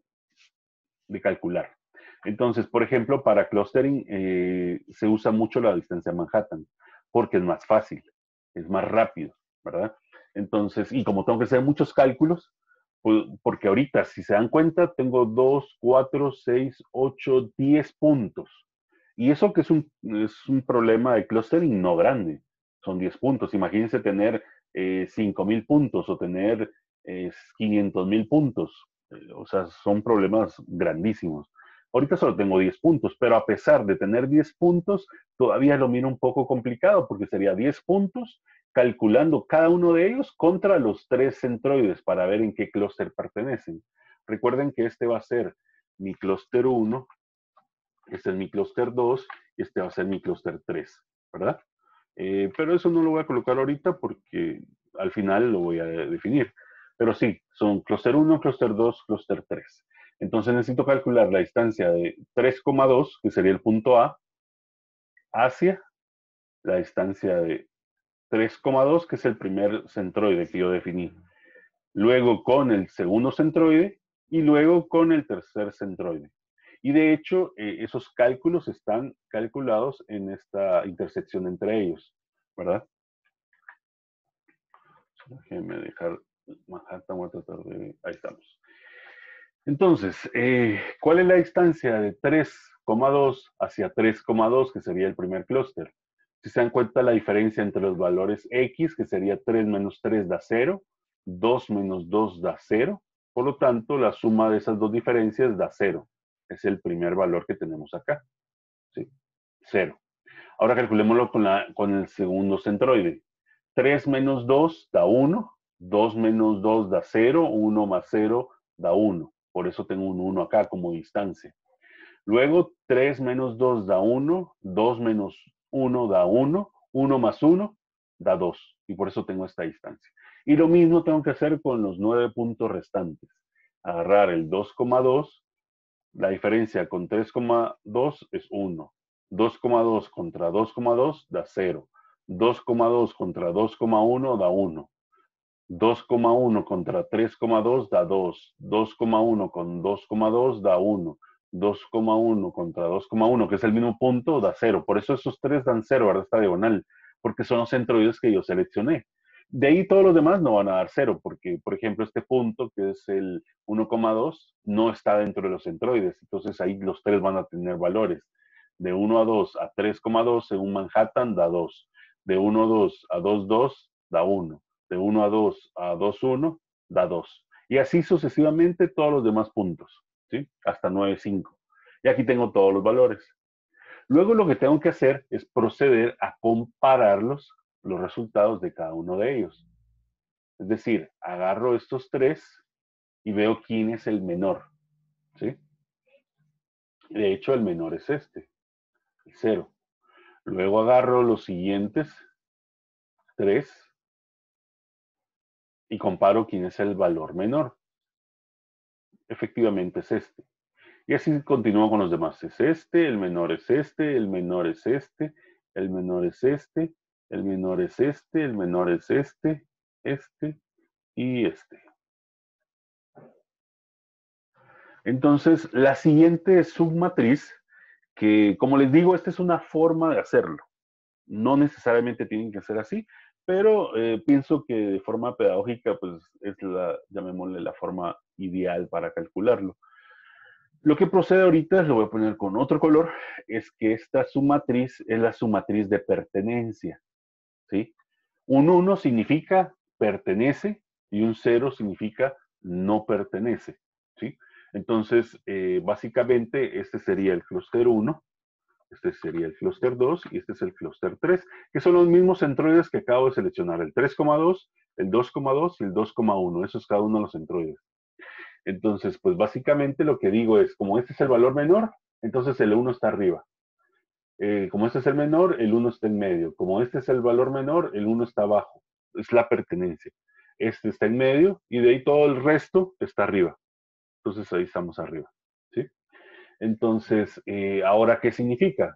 de calcular. Entonces, por ejemplo, para clustering eh, se usa mucho la distancia Manhattan, porque es más fácil, es más rápido, ¿verdad? Entonces, y como tengo que hacer muchos cálculos, pues, porque ahorita, si se dan cuenta, tengo dos, cuatro, seis, ocho, diez puntos. Y eso que es un, es un problema de clustering no grande, son diez puntos. Imagínense tener eh, cinco mil puntos o tener eh, quinientos mil puntos. Eh, o sea, son problemas grandísimos. Ahorita solo tengo diez puntos, pero a pesar de tener diez puntos, todavía lo miro un poco complicado porque sería diez puntos calculando cada uno de ellos contra los tres centroides para ver en qué clúster pertenecen. Recuerden que este va a ser mi clúster uno, este es mi clúster dos y este va a ser mi clúster tres, ¿verdad? Eh, pero eso no lo voy a colocar ahorita porque al final lo voy a definir. Pero sí, son clúster uno, clúster dos, clúster tres. Entonces necesito calcular la distancia de tres coma dos, que sería el punto A, hacia la distancia de tres coma dos, que es el primer centroide que yo definí. Luego con el segundo centroide y luego con el tercer centroide. Y de hecho, eh, esos cálculos están calculados en esta intersección entre ellos, ¿verdad? Déjenme dejar Manhattan, voy a tratar de... Ahí estamos. Entonces, eh, ¿cuál es la distancia de tres coma dos hacia tres coma dos, que sería el primer clúster? Si se dan cuenta la diferencia entre los valores X, que sería tres menos tres da cero, dos menos dos da cero, por lo tanto, la suma de esas dos diferencias da cero. Es el primer valor que tenemos acá. ¿Sí? cero. Ahora calculémoslo con, la, con el segundo centroide. tres menos dos da uno, dos menos dos da cero, uno más cero da uno. Por eso tengo un uno acá como distancia. Luego, tres menos dos da uno, dos menos uno da uno, uno más uno da dos. Y por eso tengo esta distancia. Y lo mismo tengo que hacer con los nueve puntos restantes. Agarrar el dos coma dos, la diferencia con tres coma dos es uno. dos coma dos contra dos coma dos da cero. dos coma dos contra dos coma uno da uno. dos coma uno contra tres coma dos da dos. dos coma uno con dos coma dos da uno. dos coma uno contra dos coma uno, que es el mismo punto, da cero. Por eso esos tres dan cero, ¿verdad? Esta diagonal, porque son los centroides que yo seleccioné. De ahí todos los demás no van a dar cero, porque, por ejemplo, este punto, que es el uno coma dos, no está dentro de los centroides. Entonces ahí los tres van a tener valores. De uno a dos a tres coma dos, según Manhattan, da dos. De uno a dos a dos coma dos, da uno. De uno a dos a dos coma uno, da dos. Y así sucesivamente todos los demás puntos, ¿sí? Hasta nueve coma cinco. Y aquí tengo todos los valores. Luego lo que tengo que hacer es proceder a compararlos, los resultados de cada uno de ellos. Es decir, agarro estos tres y veo quién es el menor, ¿sí? De hecho, el menor es este, el cero. Luego agarro los siguientes tres y comparo quién es el valor menor. Efectivamente es este. Y así continúo con los demás. Es este, el menor es este, el menor es este, el menor es este, el menor es este, el menor es este, este y este. Entonces, la siguiente submatriz, que como les digo, esta es una forma de hacerlo. No necesariamente tienen que ser así, pero eh, pienso que de forma pedagógica, pues es la, llamémosle, la forma ideal para calcularlo. Lo que procede ahorita, lo voy a poner con otro color, es que esta submatriz es la submatriz de pertenencia, ¿sí? Un uno significa pertenece y un cero significa no pertenece, ¿sí? Entonces, eh, básicamente, este sería el clúster uno, este sería el clúster dos y este es el clúster tres, que son los mismos centroides que acabo de seleccionar, el tres coma dos, el dos coma dos y el dos coma uno. Eso es cada uno de los centroides. Entonces, pues básicamente lo que digo es, como este es el valor menor, entonces el uno está arriba. Eh, como este es el menor, el uno está en medio. Como este es el valor menor, el uno está abajo. Es la pertenencia. Este está en medio y de ahí todo el resto está arriba. Entonces ahí estamos arriba. ¿Sí? Entonces, eh, ¿ahora qué significa?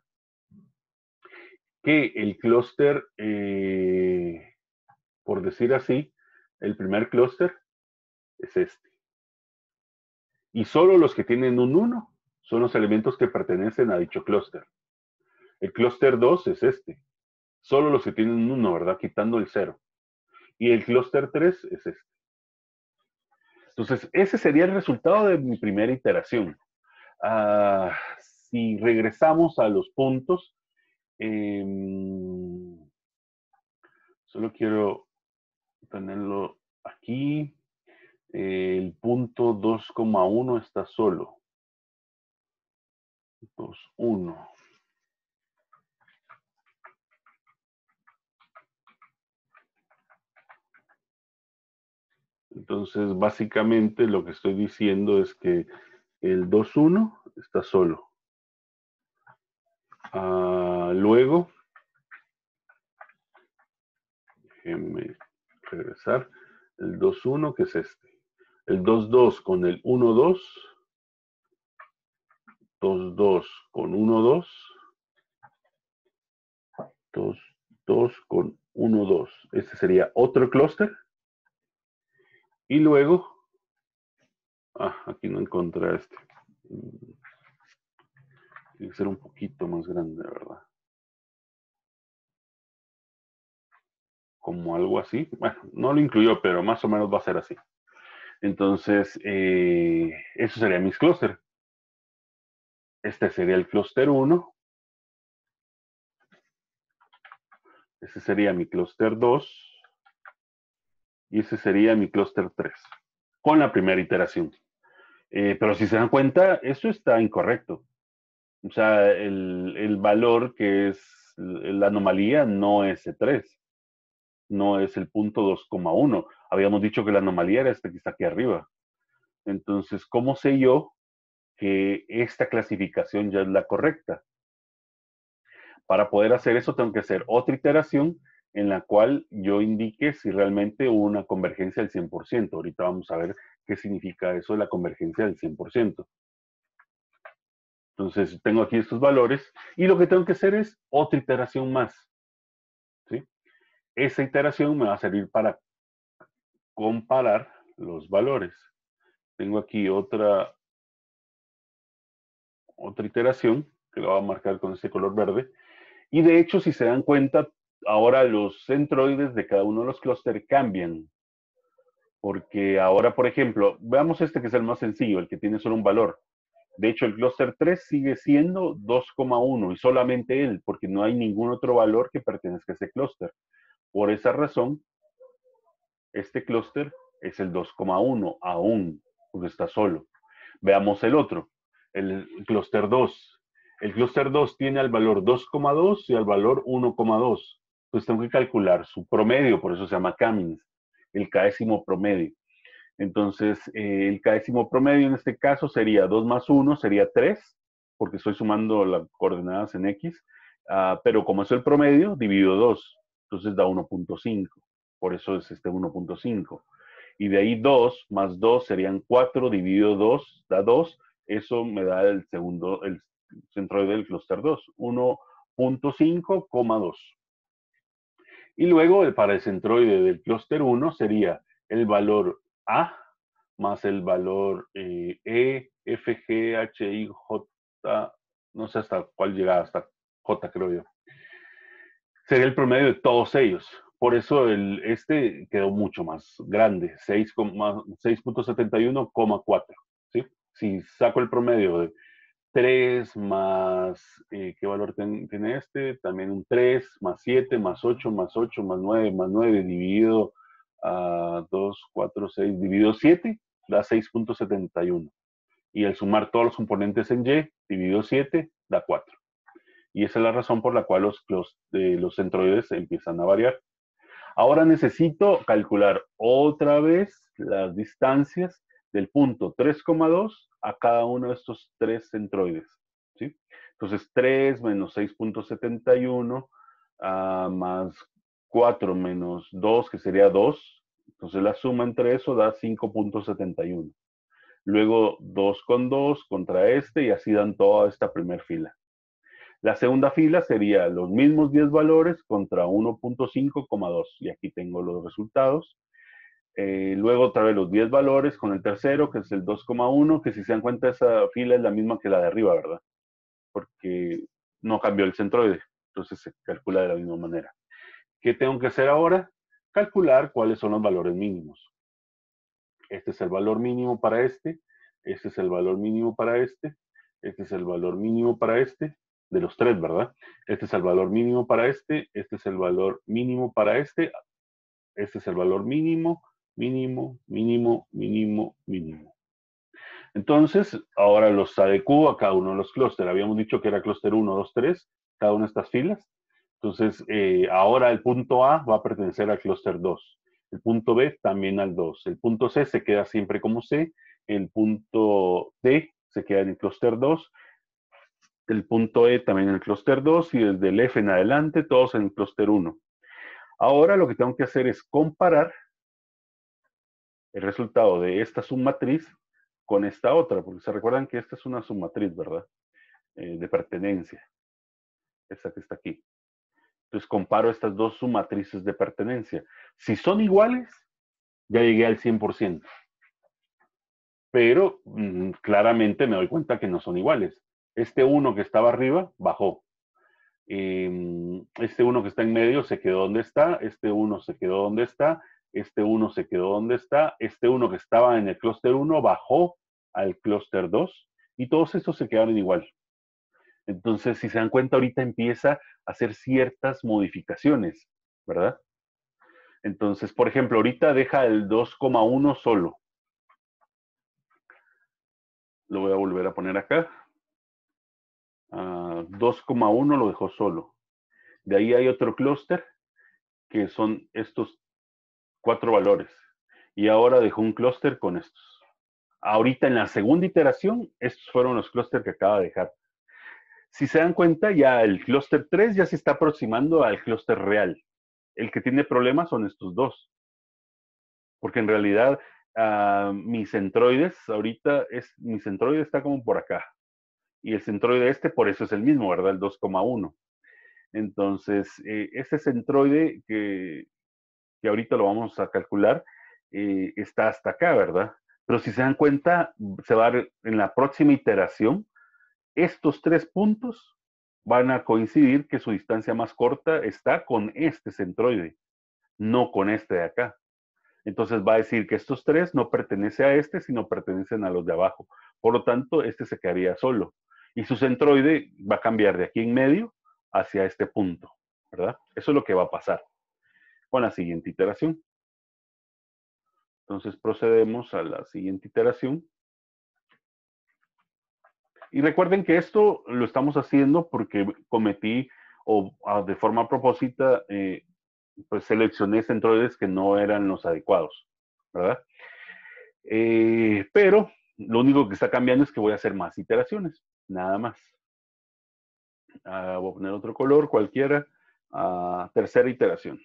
Que el clúster, eh, por decir así, el primer clúster es este. Y solo los que tienen un uno son los elementos que pertenecen a dicho clúster. El clúster dos es este. Solo los que tienen un uno, ¿verdad? Quitando el cero. Y el clúster tres es este. Entonces, ese sería el resultado de mi primera iteración. Uh, si regresamos a los puntos, eh, solo quiero tenerlo aquí. El punto dos coma uno está solo. dos, uno. Entonces, básicamente lo que estoy diciendo es que el dos uno está solo. Uh, luego, déjenme regresar. El dos uno, que es este. El dos dos con el uno dos. dos dos con uno dos. dos dos con uno dos. Este sería otro clúster. Y luego, ah, aquí no encontré este. Tiene que ser un poquito más grande, ¿verdad? Como algo así. Bueno, no lo incluyó, pero más o menos va a ser así. Entonces, eh, eso sería mis clúster. Este sería el clúster uno. Ese sería mi clúster dos. Y ese sería mi clúster tres. Con la primera iteración. Eh, pero si se dan cuenta, eso está incorrecto. O sea, el, el valor que es la anomalía no es C tres. No es el punto dos coma uno. Habíamos dicho que la anomalía era este que está aquí arriba. Entonces, ¿cómo sé yo que esta clasificación ya es la correcta? Para poder hacer eso tengo que hacer otra iteración en la cual yo indique si realmente hubo una convergencia del cien por ciento. Ahorita vamos a ver qué significa eso de la convergencia del cien por ciento. Entonces, tengo aquí estos valores y lo que tengo que hacer es otra iteración más. ¿Sí? Esa iteración me va a servir para comparar los valores. Tengo aquí otra, otra iteración que lo voy a marcar con este color verde. Y de hecho, si se dan cuenta, ahora los centroides de cada uno de los clústeres cambian. Porque ahora, por ejemplo, veamos este que es el más sencillo, el que tiene solo un valor. De hecho, el clúster tres sigue siendo dos coma uno y solamente él, porque no hay ningún otro valor que pertenezca a ese clúster. Por esa razón, este clúster es el dos coma uno aún, porque está solo. Veamos el otro, el clúster dos. El clúster dos tiene al valor dos coma dos y al valor uno coma dos. Entonces tengo que calcular su promedio, por eso se llama Cummings, el késimo promedio. Entonces, eh, el késimo promedio en este caso sería dos más uno, sería tres, porque estoy sumando las coordenadas en X, uh, pero como es el promedio, divido dos, entonces da uno punto cinco, por eso es este uno punto cinco. Y de ahí dos más dos serían cuatro, dividido dos, da dos, eso me da el segundo, el centroide del clúster dos, uno punto cinco, dos. Y luego, para el centroide del clúster uno sería el valor A más el valor eh, E, F, G, H, I, J, no sé hasta cuál llega, hasta J creo yo. Sería el promedio de todos ellos. Por eso el, este quedó mucho más grande, seis punto setenta y uno, cuatro. ¿Sí? Si saco el promedio de tres más, eh, ¿qué valor ten, tiene este? También un tres, más siete, más ocho, más ocho, más nueve, más nueve, dividido a uh, dos, cuatro, seis, dividido siete, da seis punto setenta y uno. Y al sumar todos los componentes en Y, dividido siete, da cuatro. Y esa es la razón por la cual los, los, eh, los centroides empiezan a variar. Ahora necesito calcular otra vez las distancias del punto tres coma dos a cada uno de estos tres centroides. ¿Sí? Entonces, tres menos seis punto setenta y uno uh, más cuatro menos dos, que sería dos. Entonces, la suma entre eso da cinco punto setenta y uno. Luego, dos con dos contra este y así dan toda esta primera fila. La segunda fila sería los mismos diez valores contra uno punto cinco, dos. Y aquí tengo los resultados. Eh, luego otra vez los diez valores con el tercero, que es el dos coma uno, que si se dan cuenta esa fila es la misma que la de arriba, ¿verdad? Porque no cambió el centroide. Entonces se calcula de la misma manera. ¿Qué tengo que hacer ahora? Calcular cuáles son los valores mínimos. Este es el valor mínimo para este. Este es el valor mínimo para este. Este es el valor mínimo para este. De los tres, ¿verdad? Este es el valor mínimo para este, este es el valor mínimo para este, este es el valor mínimo, mínimo, mínimo, mínimo, mínimo. Entonces, ahora los adecuo a cada uno de los clústeres. Habíamos dicho que era clúster uno, dos, tres, cada una de estas filas. Entonces, eh, ahora el punto A va a pertenecer al clúster dos. El punto B también al dos. El punto C se queda siempre como C. El punto D se queda en el clúster dos. El punto E también en el clúster dos. Y desde el F en adelante, todos en el clúster uno. Ahora lo que tengo que hacer es comparar el resultado de esta submatriz con esta otra, porque se recuerdan que esta es una submatriz, ¿verdad? Eh, de pertenencia. Esta que está aquí. Entonces comparo estas dos submatrices de pertenencia. Si son iguales, ya llegué al cien por ciento. Pero mmm, claramente me doy cuenta que no son iguales. Este uno que estaba arriba bajó. Eh, este uno que está en medio se quedó donde está. Este uno se quedó donde está. Este uno se quedó donde está. Este uno que estaba en el clúster uno bajó al clúster dos. Y todos estos se quedaron igual. Entonces, si se dan cuenta, ahorita empieza a hacer ciertas modificaciones, ¿verdad? Entonces, por ejemplo, ahorita deja el dos coma uno solo. Lo voy a volver a poner acá. Uh, dos coma uno lo dejó solo. De ahí hay otro clúster que son estos cuatro valores. Y ahora dejó un clúster con estos. Ahorita en la segunda iteración, estos fueron los clústeres que acaba de dejar. Si se dan cuenta, ya el clúster tres ya se está aproximando al clúster real. El que tiene problemas son estos dos. Porque en realidad uh, mis centroides, ahorita es, mi centroide está como por acá. Y el centroide este, por eso es el mismo, ¿verdad? El dos coma uno. Entonces, eh, ese centroide que, que ahorita lo vamos a calcular, eh, está hasta acá, ¿verdad? Pero si se dan cuenta, se va a dar en la próxima iteración, estos tres puntos van a coincidir que su distancia más corta está con este centroide, no con este de acá. Entonces va a decir que estos tres no pertenecen a este, sino pertenecen a los de abajo. Por lo tanto, este se quedaría solo. Y su centroide va a cambiar de aquí en medio hacia este punto, ¿verdad? Eso es lo que va a pasar con la siguiente iteración. Entonces procedemos a la siguiente iteración. Y recuerden que esto lo estamos haciendo porque cometí, o de forma a propósito, eh, pues seleccioné centroides que no eran los adecuados, ¿verdad? Eh, pero lo único que está cambiando es que voy a hacer más iteraciones, nada más. Uh, voy a poner otro color, cualquiera. Uh, tercera iteración.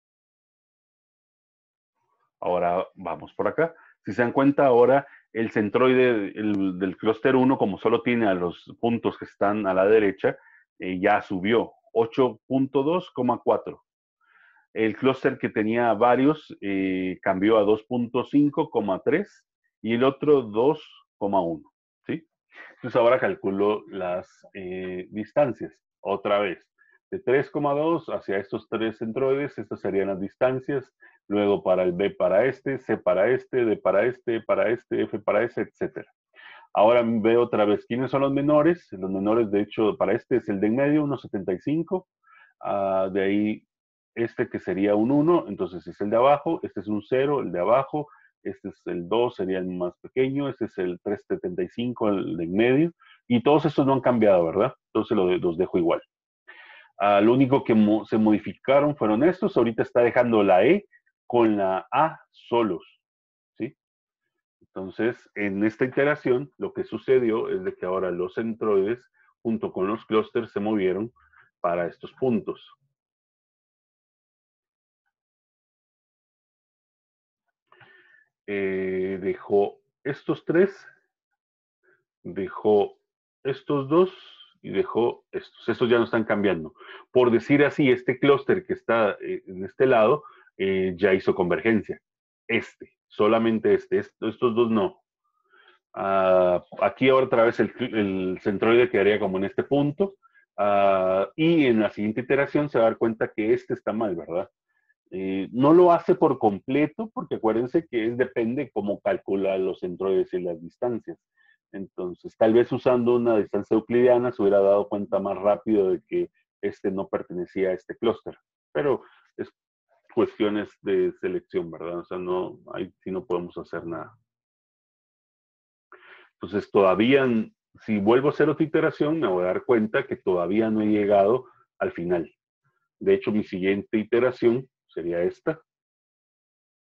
Ahora vamos por acá. Si se dan cuenta, ahora el centroide el, del clúster uno, como solo tiene a los puntos que están a la derecha, eh, ya subió ocho punto dos coma cuatro. El clúster que tenía varios eh, cambió a dos punto cinco coma tres y el otro dos coma uno. ¿Sí? Entonces ahora calculo las eh, distancias. Otra vez, de tres coma dos hacia estos tres centroides, estas serían las distancias. Luego para el B para este, C para este, D para este, para este, F para este, etcétera. Ahora veo otra vez quiénes son los menores. Los menores, de hecho, para este es el de en medio, uno setenta y cinco. Uh, de ahí este que sería un uno, entonces es el de abajo. Este es un cero, el de abajo. Este es el dos, sería el más pequeño. Este es el tres setenta y cinco, el de en medio. Y todos estos no han cambiado, ¿verdad? Entonces los, los dejo igual. Uh, lo único que mo se modificaron fueron estos. Ahorita está dejando la E con la A solos, ¿sí? Entonces, en esta iteración, lo que sucedió es de que ahora los centroides, junto con los clústeres, se movieron para estos puntos. Eh, dejó estos tres, dejó estos dos y dejó estos. Estos ya no están cambiando. Por decir así, este clúster que está eh, en este lado eh, ya hizo convergencia. Este, solamente este, estos dos no. Uh, aquí ahora otra vez el, el centroide quedaría como en este punto. Uh, y en la siguiente iteración se va a dar cuenta que este está mal, ¿verdad? Eh, no lo hace por completo, porque acuérdense que es, depende cómo calcula los centroides y las distancias. Entonces, tal vez usando una distancia euclidiana se hubiera dado cuenta más rápido de que este no pertenecía a este clúster. Pero es cuestiones de selección, ¿verdad? O sea, no, ahí sí no podemos hacer nada. Entonces, todavía, si vuelvo a hacer otra iteración, me voy a dar cuenta que todavía no he llegado al final. De hecho, mi siguiente iteración sería esta.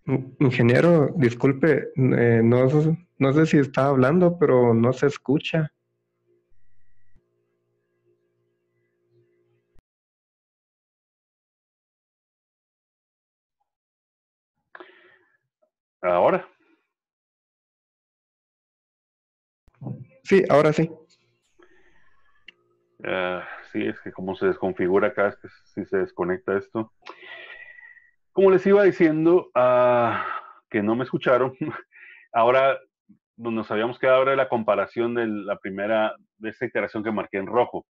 Ingeniero, disculpe, eh, no, no sé si está hablando, pero no se escucha. Ahora, Sí, ahora sí. uh, sí, es que como se desconfigura acá, es que si se desconecta esto. Como les iba diciendo, uh, que no me escucharon, ahora nos habíamos quedado ahora de la comparación de la primera, de esta iteración que marqué en rojo.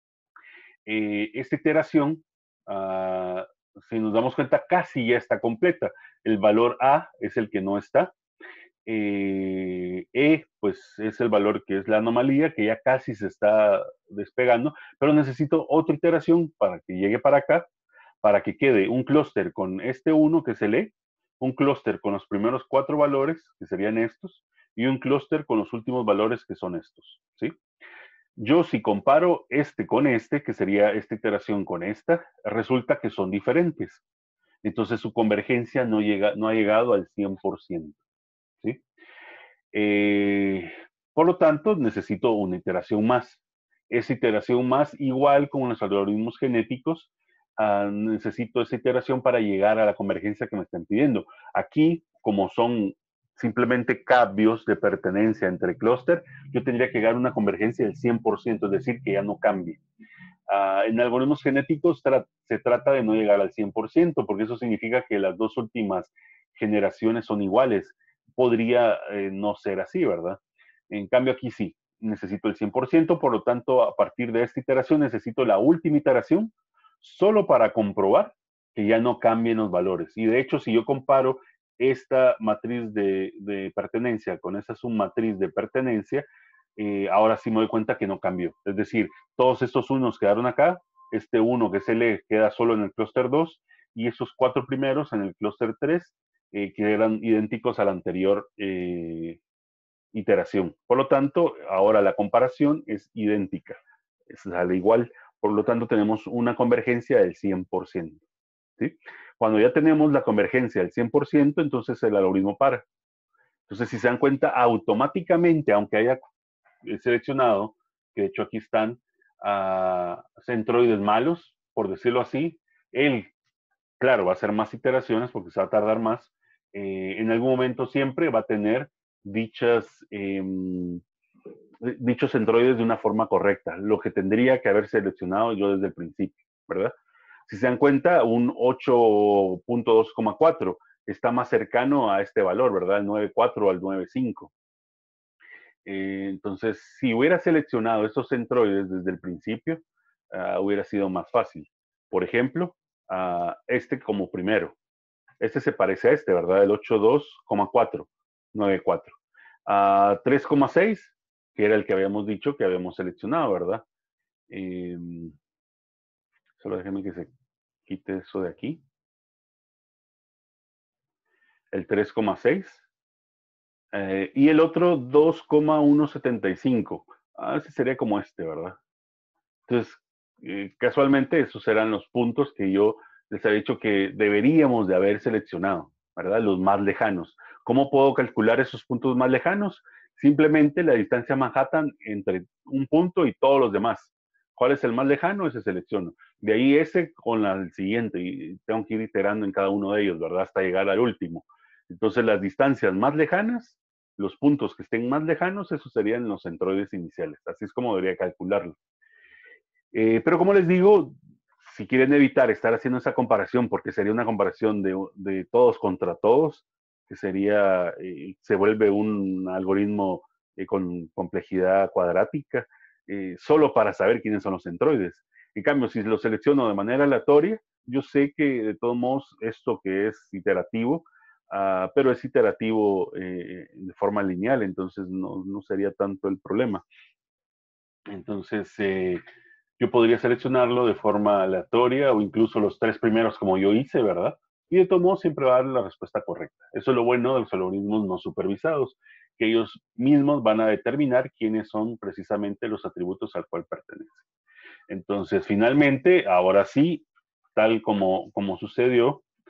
Eh, esta iteración, uh, si nos damos cuenta, casi ya está completa. El valor A es el que no está. Eh, E, pues es el valor que es la anomalía, que ya casi se está despegando, pero necesito otra iteración para que llegue para acá, para que quede un clúster con este uno, que es el E, un clúster con los primeros cuatro valores, que serían estos, y un clúster con los últimos valores, que son estos, ¿sí? Yo si comparo este con este, que sería esta iteración con esta, resulta que son diferentes. Entonces su convergencia no, llega, no ha llegado al cien por ciento, ¿sí? Eh, por lo tanto, necesito una iteración más. Esa iteración más, igual como en los algoritmos genéticos, uh, necesito esa iteración para llegar a la convergencia que me están pidiendo. Aquí, como son simplemente cambios de pertenencia entre clúster, yo tendría que llegar a una convergencia del cien por ciento, es decir, que ya no cambie. Uh, en algoritmos genéticos tra se trata de no llegar al cien por ciento, porque eso significa que las dos últimas generaciones son iguales. Podría eh, no ser así, ¿verdad? En cambio aquí sí, necesito el cien por ciento, por lo tanto, a partir de esta iteración necesito la última iteración solo para comprobar que ya no cambien los valores. Y de hecho, si yo comparo esta matriz de, de pertenencia con esa submatriz de pertenencia, eh, ahora sí me doy cuenta que no cambió. Es decir, todos estos unos quedaron acá, este uno que es el E queda solo en el clúster dos, y esos cuatro primeros en el clúster tres, eh, que eran idénticos a la anterior eh, iteración. Por lo tanto, ahora la comparación es idéntica, sale igual. Por lo tanto, tenemos una convergencia del cien por ciento. ¿Sí? Cuando ya tenemos la convergencia del cien por ciento, entonces el algoritmo para. Entonces, si se dan cuenta, automáticamente, aunque haya seleccionado, que de hecho aquí están uh, centroides malos, por decirlo así, él, claro, va a hacer más iteraciones porque se va a tardar más. Eh, en algún momento siempre va a tener dichas, eh, dichos centroides de una forma correcta, lo que tendría que haber seleccionado yo desde el principio, ¿verdad? Si se dan cuenta, un ocho punto dos coma cuatro está más cercano a este valor, ¿verdad? El nueve punto cuatro al nueve punto cinco. Eh, entonces, si hubiera seleccionado estos centroides desde el principio, uh, hubiera sido más fácil. Por ejemplo, uh, este como primero. Este se parece a este, ¿verdad? El ocho punto dos coma cuatro, nueve punto cuatro. Uh, tres coma seis, que era el que habíamos dicho que habíamos seleccionado, ¿verdad? Eh, solo déjenme que se quite eso de aquí. El tres coma seis. Eh, y el otro dos coma ciento setenta y cinco. Ah, ese sería como este, ¿verdad? Entonces, eh, casualmente esos eran los puntos que yo les había dicho que deberíamos de haber seleccionado, ¿verdad? Los más lejanos. ¿Cómo puedo calcular esos puntos más lejanos? Simplemente la distancia Manhattan entre un punto y todos los demás. ¿Cuál es el más lejano? Ese selecciono. De ahí ese con la, el siguiente y tengo que ir iterando en cada uno de ellos, ¿verdad? Hasta llegar al último. Entonces, las distancias más lejanas, los puntos que estén más lejanos, esos serían los centroides iniciales. Así es como debería calcularlo. Eh, pero como les digo, si quieren evitar estar haciendo esa comparación, porque sería una comparación de, de todos contra todos, que sería, eh, se vuelve un algoritmo eh, con complejidad cuadrática, eh, solo para saber quiénes son los centroides. En cambio, si lo selecciono de manera aleatoria, yo sé que de todos modos esto que es iterativo, uh, pero es iterativo eh, de forma lineal, entonces no, no sería tanto el problema. Entonces, eh, yo podría seleccionarlo de forma aleatoria o incluso los tres primeros como yo hice, ¿verdad? Y de todo modo siempre va a dar la respuesta correcta. Eso es lo bueno de los algoritmos no supervisados, que ellos mismos van a determinar quiénes son precisamente los atributos al cual pertenecen. Entonces, finalmente, ahora sí, tal como, como sucedió,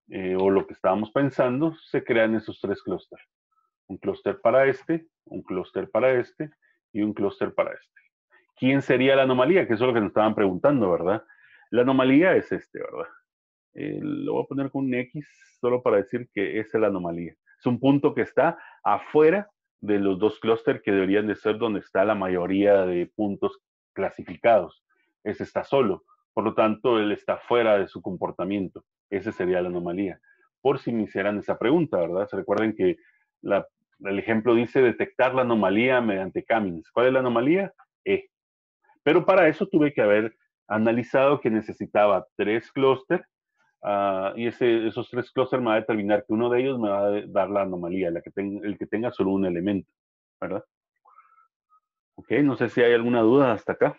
eh, o lo que estábamos pensando, se crean esos tres clústeres. Un clúster para este, un clúster para este y un clúster para este. ¿Quién sería la anomalía? Que eso es lo que nos estaban preguntando, ¿verdad? La anomalía es este, ¿verdad? Eh, lo voy a poner con un X solo para decir que esa es la anomalía. Es un punto que está afuera de los dos clústeres que deberían de ser donde está la mayoría de puntos clasificados. Ese está solo. Por lo tanto, él está fuera de su comportamiento. Esa sería la anomalía. Por si me hicieran esa pregunta, ¿verdad? Se recuerden que la, el ejemplo dice detectar la anomalía mediante Cummings. ¿Cuál es la anomalía? E. Pero para eso tuve que haber analizado que necesitaba tres clústeres uh, y ese, esos tres clústeres me va a determinar que uno de ellos me va a dar la anomalía, la que ten, el que tenga solo un elemento, ¿verdad? Ok, no sé si hay alguna duda hasta acá.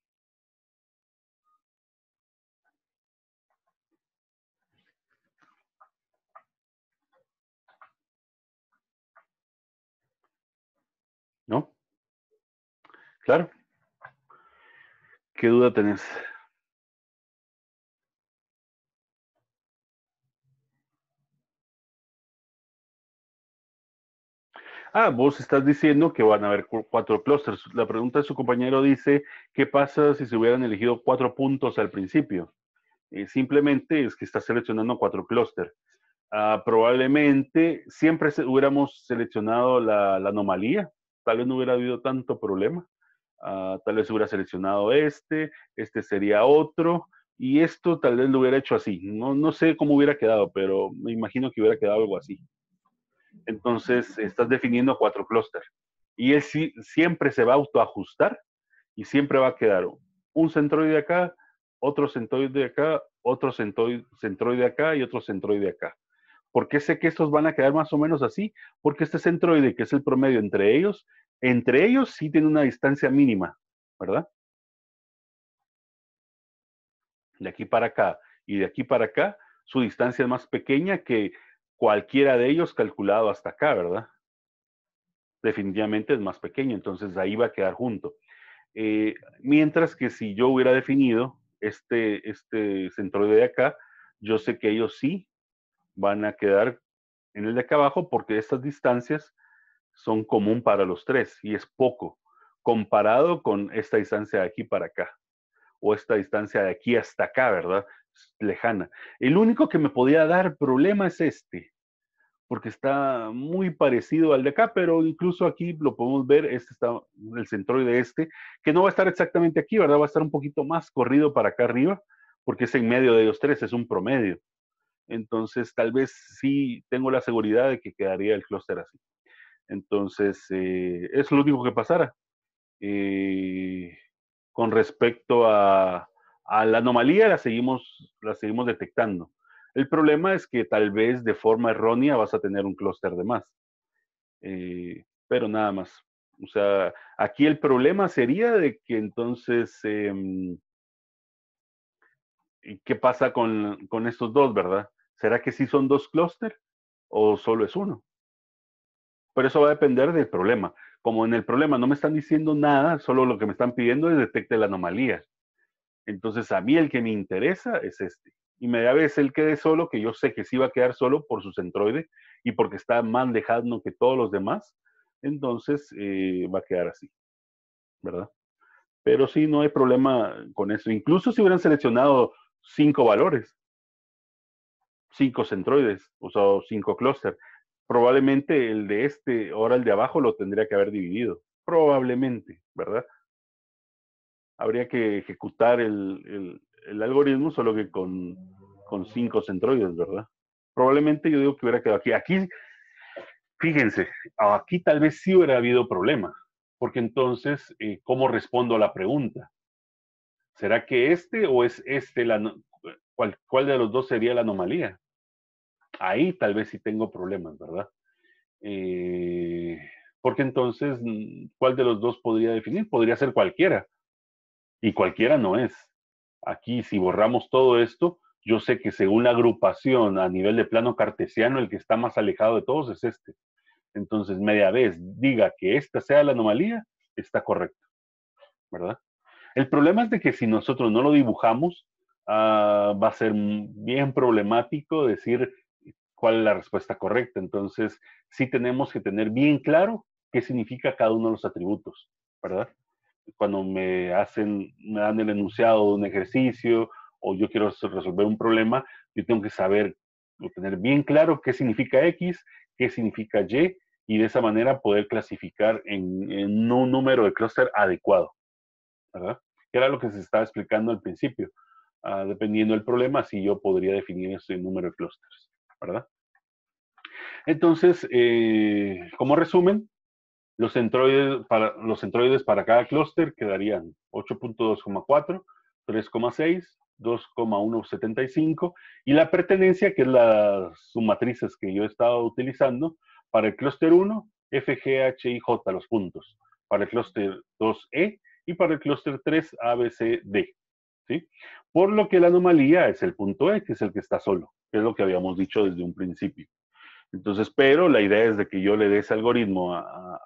¿No? Claro. ¿Qué duda tenés? Ah, vos estás diciendo que van a haber cuatro clústeres. La pregunta de su compañero dice, ¿qué pasa si se hubieran elegido cuatro puntos al principio? Eh, simplemente es que está seleccionando cuatro clústeres. Uh, probablemente siempre se, hubiéramos seleccionado la, la anomalía, tal vez no hubiera habido tanto problema. Uh, tal vez hubiera seleccionado este, este sería otro, y esto tal vez lo hubiera hecho así. No, no sé cómo hubiera quedado, pero me imagino que hubiera quedado algo así. Entonces, estás definiendo cuatro clústeres. Y él sí, siempre se va a autoajustar y siempre va a quedar un centroide acá, otro centroide acá, otro centroide, centroide acá y otro centroide acá. ¿Por qué sé que estos van a quedar más o menos así? Porque este centroide, que es el promedio entre ellos, entre ellos sí tiene una distancia mínima, ¿verdad? De aquí para acá y de aquí para acá, su distancia es más pequeña que cualquiera de ellos calculado hasta acá, ¿verdad? Definitivamente es más pequeño, entonces ahí va a quedar junto. Eh, mientras que si yo hubiera definido este, este centroide de acá, yo sé que ellos sí van a quedar en el de acá abajo porque estas distancias son común para los tres y es poco comparado con esta distancia de aquí para acá o esta distancia de aquí hasta acá, ¿verdad? Lejana. El único que me podía dar problema es este, porque está muy parecido al de acá, pero incluso aquí lo podemos ver, este está el centroide este, que no va a estar exactamente aquí, ¿verdad? Va a estar un poquito más corrido para acá arriba, porque es en medio de ellos tres, es un promedio. Entonces, tal vez sí tengo la seguridad de que quedaría el clúster así. Entonces, eh, es lo único que pasara. Eh, con respecto a, a, la anomalía, la seguimos, la seguimos detectando. El problema es que tal vez de forma errónea vas a tener un clúster de más. Eh, pero nada más. O sea, aquí el problema sería de que entonces, eh, ¿qué pasa con, con estos dos, verdad? ¿Será que sí son dos clústeres o solo es uno? Pero eso va a depender del problema. Como en el problema no me están diciendo nada, solo lo que me están pidiendo es detecte la anomalía. Entonces, a mí el que me interesa es este. Y media vez él quede solo, que yo sé que sí va a quedar solo por su centroide y porque está más lejano que todos los demás, entonces eh, va a quedar así, ¿verdad? Pero sí, no hay problema con eso. Incluso si hubieran seleccionado cinco valores, cinco centroides, o sea, cinco clústeres, probablemente el de este, ahora el de abajo, lo tendría que haber dividido. Probablemente, ¿verdad? Habría que ejecutar el, el, el algoritmo, solo que con, con cinco centroides, ¿verdad? Probablemente yo digo que hubiera quedado aquí. Aquí, fíjense, aquí tal vez sí hubiera habido problema, porque entonces, eh, ¿cómo respondo a la pregunta? ¿Será que este o es este la, cuál, cuál de los dos sería la anomalía? Ahí tal vez sí tengo problemas, ¿verdad? Eh, porque entonces, ¿cuál de los dos podría definir? Podría ser cualquiera, y cualquiera no es. Aquí, si borramos todo esto, yo sé que según la agrupación a nivel de plano cartesiano, el que está más alejado de todos es este. Entonces, media vez diga que esta sea la anomalía, está correcto, ¿verdad? El problema es de que si nosotros no lo dibujamos, uh, va a ser bien problemático decir cuál es la respuesta correcta. Entonces, sí tenemos que tener bien claro qué significa cada uno de los atributos, ¿verdad? Cuando me hacen, me dan el enunciado de un ejercicio o yo quiero resolver un problema, yo tengo que saber o tener bien claro qué significa X, qué significa Y, y de esa manera poder clasificar en, en un número de clúster adecuado, ¿verdad? Que era lo que se estaba explicando al principio. Uh, dependiendo del problema, así yo podría definir ese número de clústeres, ¿verdad? Entonces, eh, como resumen, los centroides para, los centroides para cada clúster quedarían ocho punto dos coma cuatro, tres coma seis, dos coma ciento setenta y cinco y la pertenencia, que es las submatrices que yo he estado utilizando, para el clúster uno, F, G, H y J, los puntos, para el clúster dos, E, y para el clúster tres, A, B, C, D. ¿Sí? Por lo que la anomalía es el punto E, que es el que está solo, que es lo que habíamos dicho desde un principio. Entonces, pero la idea es de que yo le dé ese algoritmo, a, a,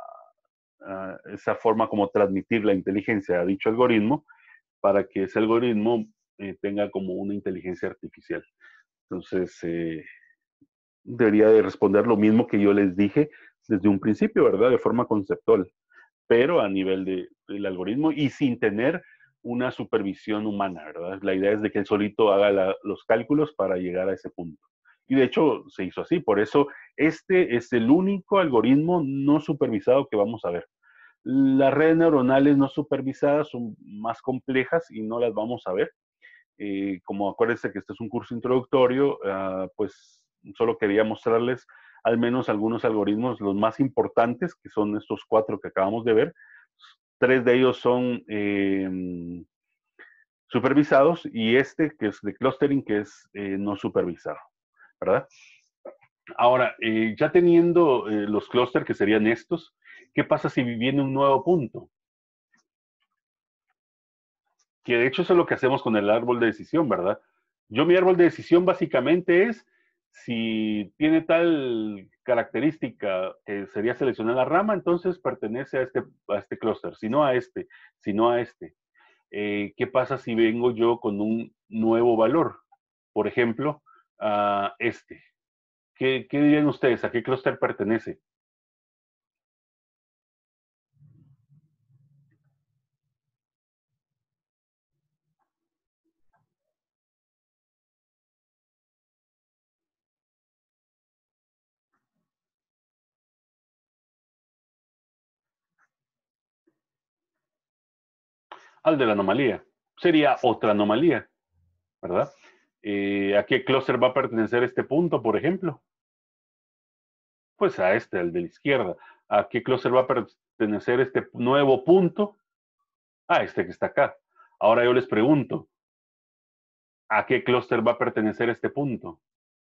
a esa forma como transmitir la inteligencia a dicho algoritmo, para que ese algoritmo eh, tenga como una inteligencia artificial. Entonces, eh, debería de responder lo mismo que yo les dije desde un principio, ¿verdad? De forma conceptual, pero a nivel de, del algoritmo y sin tener una supervisión humana, ¿verdad? La idea es de que él solito haga la, los cálculos para llegar a ese punto. Y de hecho se hizo así, por eso este es el único algoritmo no supervisado que vamos a ver. Las redes neuronales no supervisadas son más complejas y no las vamos a ver. Eh, como acuérdense que este es un curso introductorio, uh, pues solo quería mostrarles al menos algunos algoritmos, los más importantes, que son estos cuatro que acabamos de ver. Tres de ellos son eh, supervisados y este, que es de clustering, que es eh, no supervisado, ¿verdad? Ahora, eh, ya teniendo eh, los clústeres, que serían estos, ¿qué pasa si viene un nuevo punto? Que de hecho eso es lo que hacemos con el árbol de decisión, ¿verdad? Yo mi árbol de decisión básicamente es si tiene tal característica que sería seleccionar la rama, entonces pertenece a este, a este clúster, si no a este, si no a este. Eh, ¿Qué pasa si vengo yo con un nuevo valor? Por ejemplo, a este. ¿Qué, ¿Qué dirían ustedes? ¿A qué clúster pertenece? Al de la anomalía. Sería otra anomalía, ¿verdad? Eh, ¿A qué clúster va a pertenecer este punto, por ejemplo? Pues a este, al de la izquierda. ¿A qué clúster va a pertenecer este nuevo punto? A este que está acá. Ahora yo les pregunto, ¿a qué clúster va a pertenecer este punto?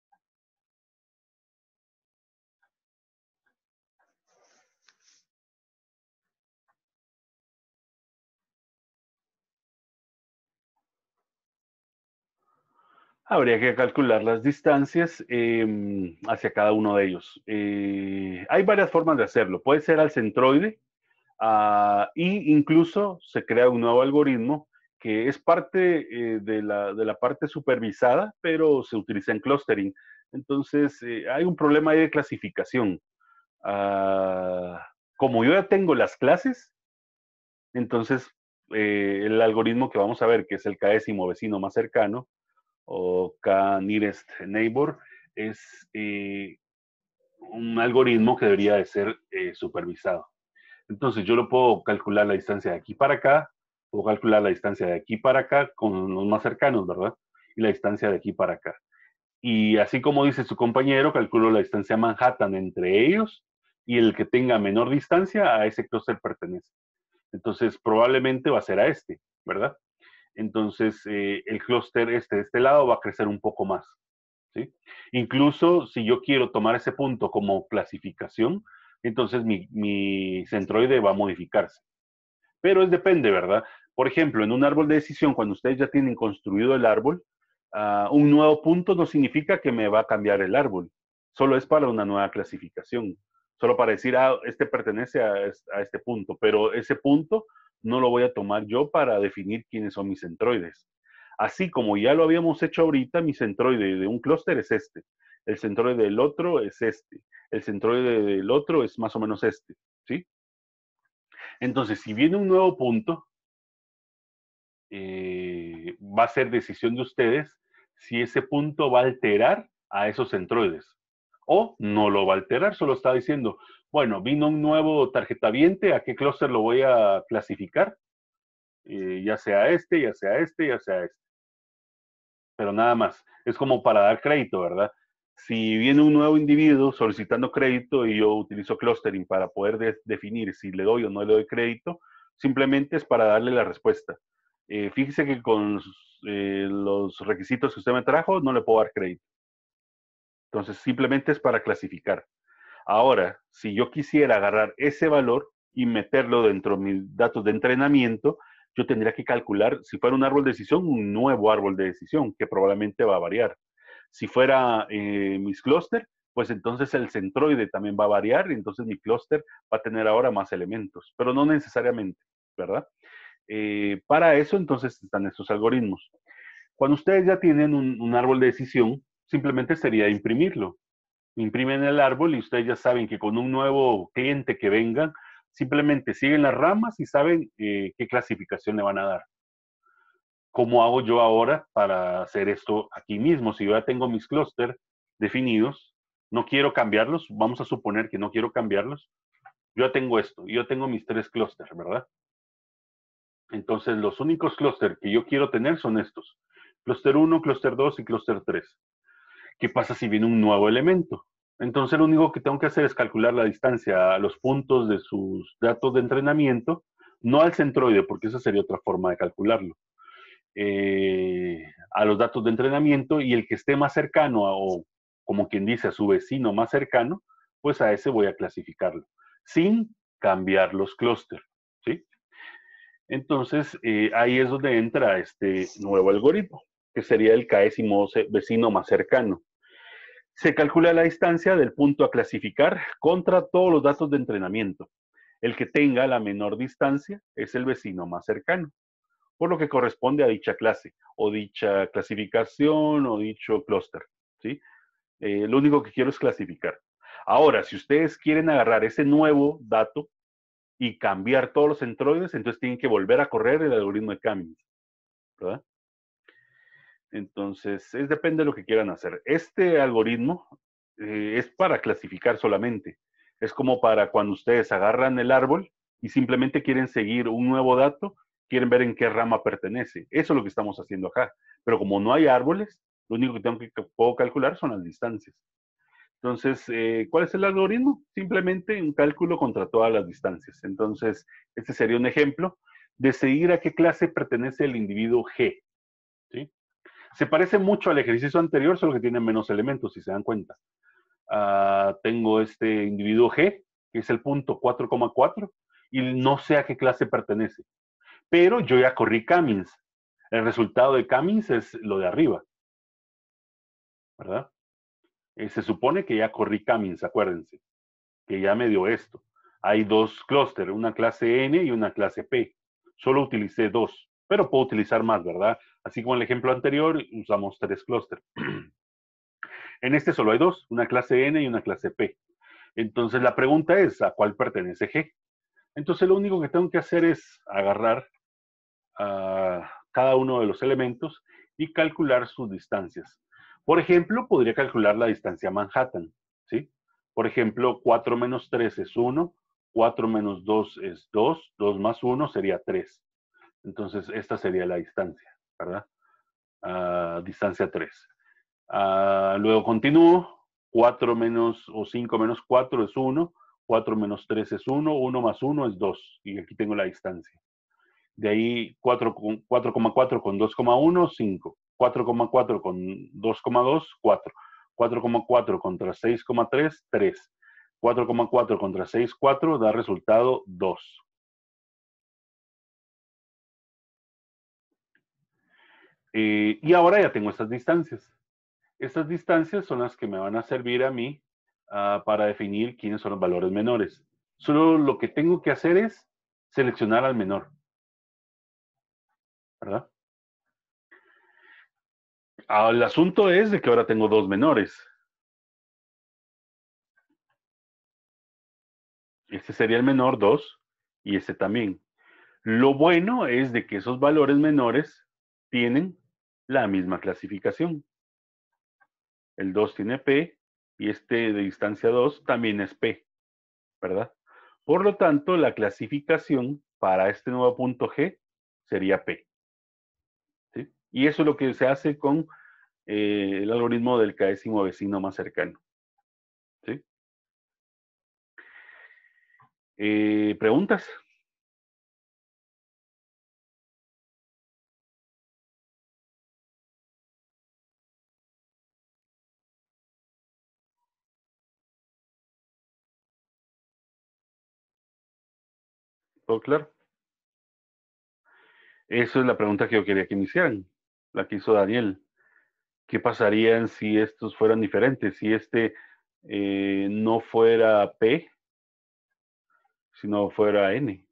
Habría que calcular las distancias eh, hacia cada uno de ellos. Eh, hay varias formas de hacerlo. Puede ser al centroide, uh, y incluso se crea un nuevo algoritmo que es parte eh, de, la, de la parte supervisada, pero se utiliza en clustering. Entonces, eh, hay un problema ahí de clasificación. Uh, como yo ya tengo las clases, entonces eh, el algoritmo que vamos a ver, que es el késimo vecino más cercano, o K-nearest neighbor, es eh, un algoritmo que debería de ser eh, supervisado. Entonces yo lo puedo calcular la distancia de aquí para acá, puedo calcular la distancia de aquí para acá con los más cercanos, ¿verdad? Y la distancia de aquí para acá. Y así como dice su compañero, calculo la distancia Manhattan entre ellos y el que tenga menor distancia a ese clúster pertenece. Entonces probablemente va a ser a este, ¿verdad? Entonces eh, el clúster este de este lado va a crecer un poco más, ¿sí? Incluso si yo quiero tomar ese punto como clasificación, entonces mi, mi centroide va a modificarse. Pero es depende, ¿verdad? Por ejemplo, en un árbol de decisión, cuando ustedes ya tienen construido el árbol, uh, un nuevo punto no significa que me va a cambiar el árbol. Solo es para una nueva clasificación. Solo para decir, ah, este pertenece a, a este punto, pero ese punto no lo voy a tomar yo para definir quiénes son mis centroides. Así como ya lo habíamos hecho ahorita, mi centroide de un clúster es este. El centroide del otro es este. El centroide del otro es más o menos este, ¿sí? Entonces, si viene un nuevo punto, eh, va a ser decisión de ustedes si ese punto va a alterar a esos centroides o no lo va a alterar, solo está diciendo, bueno, vino un nuevo tarjetaviente, ¿a qué clúster lo voy a clasificar? Eh, ya sea este, ya sea este, ya sea este. Pero nada más, es como para dar crédito, ¿verdad? Si viene un nuevo individuo solicitando crédito y yo utilizo clustering para poder de definir si le doy o no le doy crédito, simplemente es para darle la respuesta. Eh, fíjese que con eh, los requisitos que usted me trajo no le puedo dar crédito. Entonces, simplemente es para clasificar. Ahora, si yo quisiera agarrar ese valor y meterlo dentro de mis datos de entrenamiento, yo tendría que calcular, si fuera un árbol de decisión, un nuevo árbol de decisión, que probablemente va a variar. Si fuera eh, mis clúster, pues entonces el centroide también va a variar, y entonces mi clúster va a tener ahora más elementos, pero no necesariamente, ¿verdad? Eh, para eso, entonces, están estos algoritmos. Cuando ustedes ya tienen un, un árbol de decisión, simplemente sería imprimirlo. Imprimen el árbol y ustedes ya saben que con un nuevo cliente que venga, simplemente siguen las ramas y saben eh, qué clasificación le van a dar. ¿Cómo hago yo ahora para hacer esto aquí mismo? Si yo ya tengo mis clústeres definidos, no quiero cambiarlos, vamos a suponer que no quiero cambiarlos, yo ya tengo esto, yo tengo mis tres clústeres, ¿verdad? Entonces, los únicos clústeres que yo quiero tener son estos. Clúster uno, clúster dos y clúster tres. ¿Qué pasa si viene un nuevo elemento? Entonces, lo único que tengo que hacer es calcular la distancia a los puntos de sus datos de entrenamiento, no al centroide, porque esa sería otra forma de calcularlo. Eh, a los datos de entrenamiento y el que esté más cercano a, o como quien dice a su vecino más cercano, pues a ese voy a clasificarlo, sin cambiar los clústeres, ¿sí? Entonces, eh, ahí es donde entra este nuevo algoritmo, que sería el caésimo vecino más cercano. Se calcula la distancia del punto a clasificar contra todos los datos de entrenamiento. El que tenga la menor distancia es el vecino más cercano, por lo que corresponde a dicha clase, o dicha clasificación, o dicho clúster, ¿sí? Eh, lo único que quiero es clasificar. Ahora, si ustedes quieren agarrar ese nuevo dato y cambiar todos los centroides, entonces tienen que volver a correr el algoritmo de Cummings, ¿verdad? Entonces, es, depende de lo que quieran hacer. Este algoritmo eh, es para clasificar solamente. Es como para cuando ustedes agarran el árbol y simplemente quieren seguir un nuevo dato, quieren ver en qué rama pertenece. Eso es lo que estamos haciendo acá. Pero como no hay árboles, lo único que tengo que puedo calcular son las distancias. Entonces, eh, ¿cuál es el algoritmo? Simplemente un cálculo contra todas las distancias. Entonces, este sería un ejemplo de seguir a qué clase pertenece el individuo G, ¿sí? Se parece mucho al ejercicio anterior, solo que tiene menos elementos, si se dan cuenta. Uh, tengo este individuo G, que es el punto cuatro coma cuatro, y no sé a qué clase pertenece. Pero yo ya corrí Cummings. El resultado de Cummings es lo de arriba, ¿verdad? Eh, se supone que ya corrí Cummings, acuérdense, que ya me dio esto. Hay dos clústeres, una clase N y una clase P. Solo utilicé dos, pero puedo utilizar más, ¿verdad? Así como en el ejemplo anterior, usamos tres clústeres. En este solo hay dos, una clase N y una clase P. Entonces la pregunta es, ¿a cuál pertenece G? Entonces lo único que tengo que hacer es agarrar a cada uno de los elementos y calcular sus distancias. Por ejemplo, podría calcular la distancia Manhattan, ¿sí? Por ejemplo, cuatro menos tres es uno, cuatro menos dos es dos, dos más uno sería tres. Entonces, esta sería la distancia, ¿verdad? Uh, distancia tres. Uh, luego continúo, cuatro menos o cinco menos cuatro es uno, cuatro menos tres es uno, uno más uno es dos, y aquí tengo la distancia. De ahí cuatro coma cuatro con dos coma uno, cinco. cuatro coma cuatro con dos coma dos, cuatro. cuatro coma cuatro contra seis coma tres, tres. cuatro coma cuatro contra seis coma cuatro da resultado dos. Eh, y ahora ya tengo estas distancias. Estas distancias son las que me van a servir a mí uh, para definir quiénes son los valores menores. Solo lo que tengo que hacer es seleccionar al menor, ¿verdad? Ah, el asunto es de que ahora tengo dos menores. Este sería el menor dos y este también. Lo bueno es de que esos valores menores tienen la misma clasificación. El dos tiene P y este de distancia dos también es P, ¿verdad? Por lo tanto, la clasificación para este nuevo punto G sería P. ¿Sí? Y eso es lo que se hace con eh, el algoritmo del k-ésimo vecino más cercano. ¿Sí? Eh, ¿Preguntas? ¿Todo claro? Eso es la pregunta que yo quería que me hicieran, la que hizo Daniel. ¿Qué pasaría si estos fueran diferentes? Si este eh, no fuera P, sino fuera N.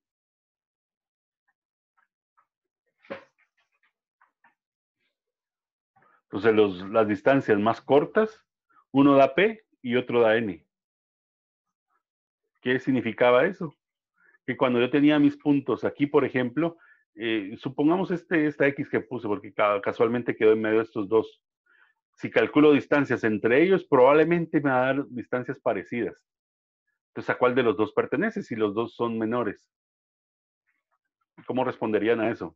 Entonces, los, las distancias más cortas, uno da P y otro da N. ¿Qué significaba eso? Que cuando yo tenía mis puntos aquí, por ejemplo, eh, supongamos este, esta X que puse, porque casualmente quedó en medio de estos dos. Si calculo distancias entre ellos, probablemente me va a dar distancias parecidas. Entonces, ¿a cuál de los dos pertenece si los dos son menores? ¿Cómo responderían a eso?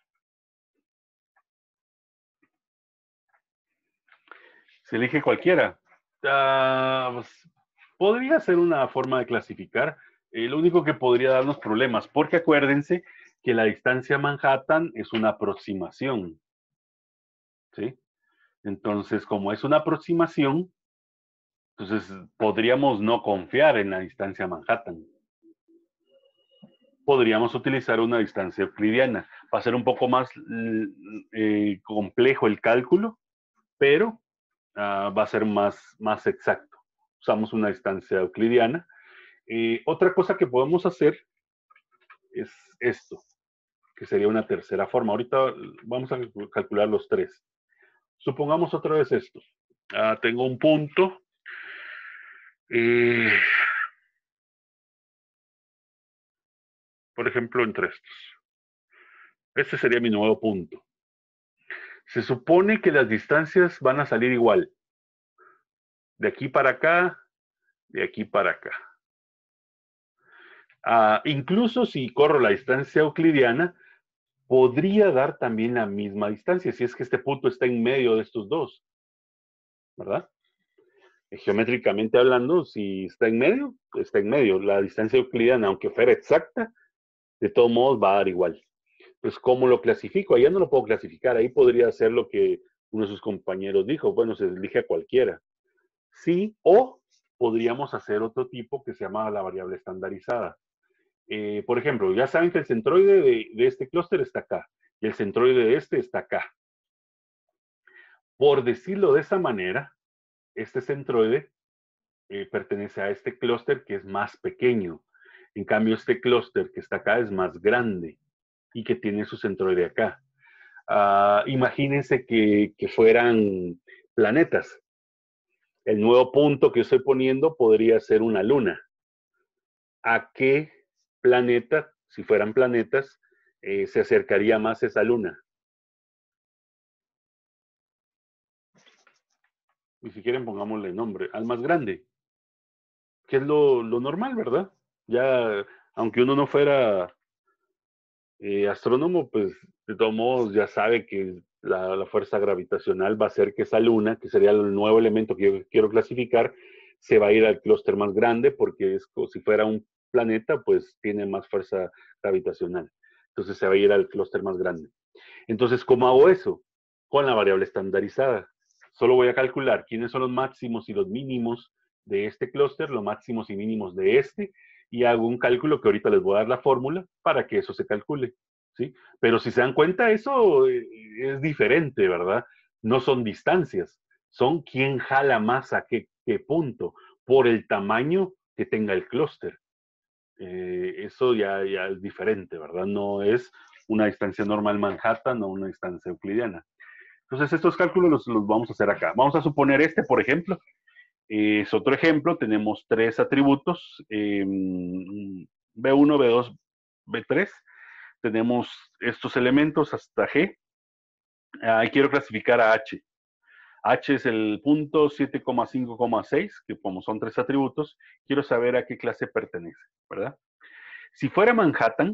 Se elige cualquiera. Uh, pues, podría ser una forma de clasificar. Eh, lo único que podría darnos problemas, porque acuérdense que la distancia a Manhattan es una aproximación. ¿Sí? Entonces, como es una aproximación, entonces podríamos no confiar en la distancia a Manhattan. Podríamos utilizar una distancia euclidiana. Va a ser un poco más eh, complejo el cálculo, pero uh, va a ser más, más exacto. Usamos una distancia euclidiana. Eh, otra cosa que podemos hacer es esto, que sería una tercera forma. Ahorita vamos a calcular los tres. Supongamos otra vez esto. Uh, tengo un punto. Eh, por ejemplo, entre estos. Este sería mi nuevo punto. Se supone que las distancias van a salir igual. De aquí para acá, de aquí para acá. Uh, incluso si corro la distancia euclidiana, podría dar también la misma distancia, si es que este punto está en medio de estos dos, ¿verdad? Geométricamente hablando, si está en medio, está en medio. La distancia euclidiana, aunque fuera exacta, de todos modos va a dar igual. Pues, ¿cómo lo clasifico? Allá no lo puedo clasificar. Ahí podría ser lo que uno de sus compañeros dijo. Bueno, se elige a cualquiera. Sí, o podríamos hacer otro tipo que se llama la variable estandarizada. Eh, por ejemplo, ya saben que el centroide de, de este clúster está acá y el centroide de este está acá. Por decirlo de esa manera, este centroide eh, pertenece a este clúster que es más pequeño. En cambio, este clúster que está acá es más grande y que tiene su centroide acá. Uh, imagínense que, que fueran planetas. El nuevo punto que estoy poniendo podría ser una luna. ¿A qué planeta, si fueran planetas, eh, se acercaría más esa luna? Y si quieren, pongámosle nombre al más grande, que es lo, lo normal, ¿verdad? Ya, aunque uno no fuera eh, astrónomo, pues de todos modos ya sabe que la, la, fuerza gravitacional va a hacer que esa luna, que sería el nuevo elemento que yo quiero clasificar, se va a ir al clúster más grande porque es como si fuera un planeta, pues tiene más fuerza gravitacional. Entonces se va a ir al clúster más grande. Entonces, ¿cómo hago eso? Con la variable estandarizada. Solo voy a calcular quiénes son los máximos y los mínimos de este clúster, los máximos y mínimos de este, y hago un cálculo que ahorita les voy a dar la fórmula para que eso se calcule, ¿sí? Pero si se dan cuenta, eso es diferente, ¿verdad? No son distancias, son quién jala más a qué, qué punto, por el tamaño que tenga el clúster. Eh, eso ya, ya es diferente, ¿verdad? No es una distancia normal Manhattan o una distancia euclidiana. Entonces estos cálculos los, los vamos a hacer acá. Vamos a suponer este, por ejemplo. Eh, es otro ejemplo. Tenemos tres atributos. Eh, B uno, B dos, B tres. Tenemos estos elementos hasta G. Ah, y quiero clasificar a H. H es el punto siete coma cinco coma seis, que como son tres atributos, quiero saber a qué clase pertenece, ¿verdad? Si fuera Manhattan,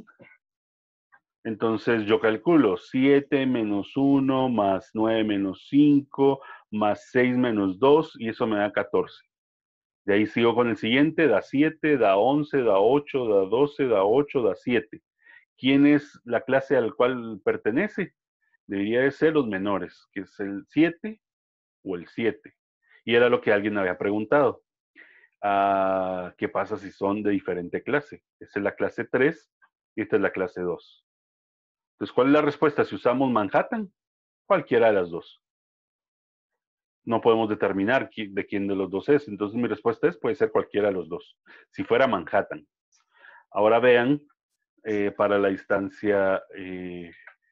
entonces yo calculo siete menos uno más nueve menos cinco más seis menos dos y eso me da catorce. De ahí sigo con el siguiente, da siete, da once, da ocho, da doce, da ocho, da siete. ¿Quién es la clase al cual pertenece? Debería de ser los menores, que es el siete o el siete. Y era lo que alguien me había preguntado. Uh, ¿Qué pasa si son de diferente clase? Esta es la clase tres y esta es la clase dos. Entonces, ¿cuál es la respuesta? Si usamos Manhattan, cualquiera de las dos. No podemos determinar de quién de los dos es. Entonces, mi respuesta es, puede ser cualquiera de los dos. Si fuera Manhattan. Ahora vean, eh, para la distancia eh,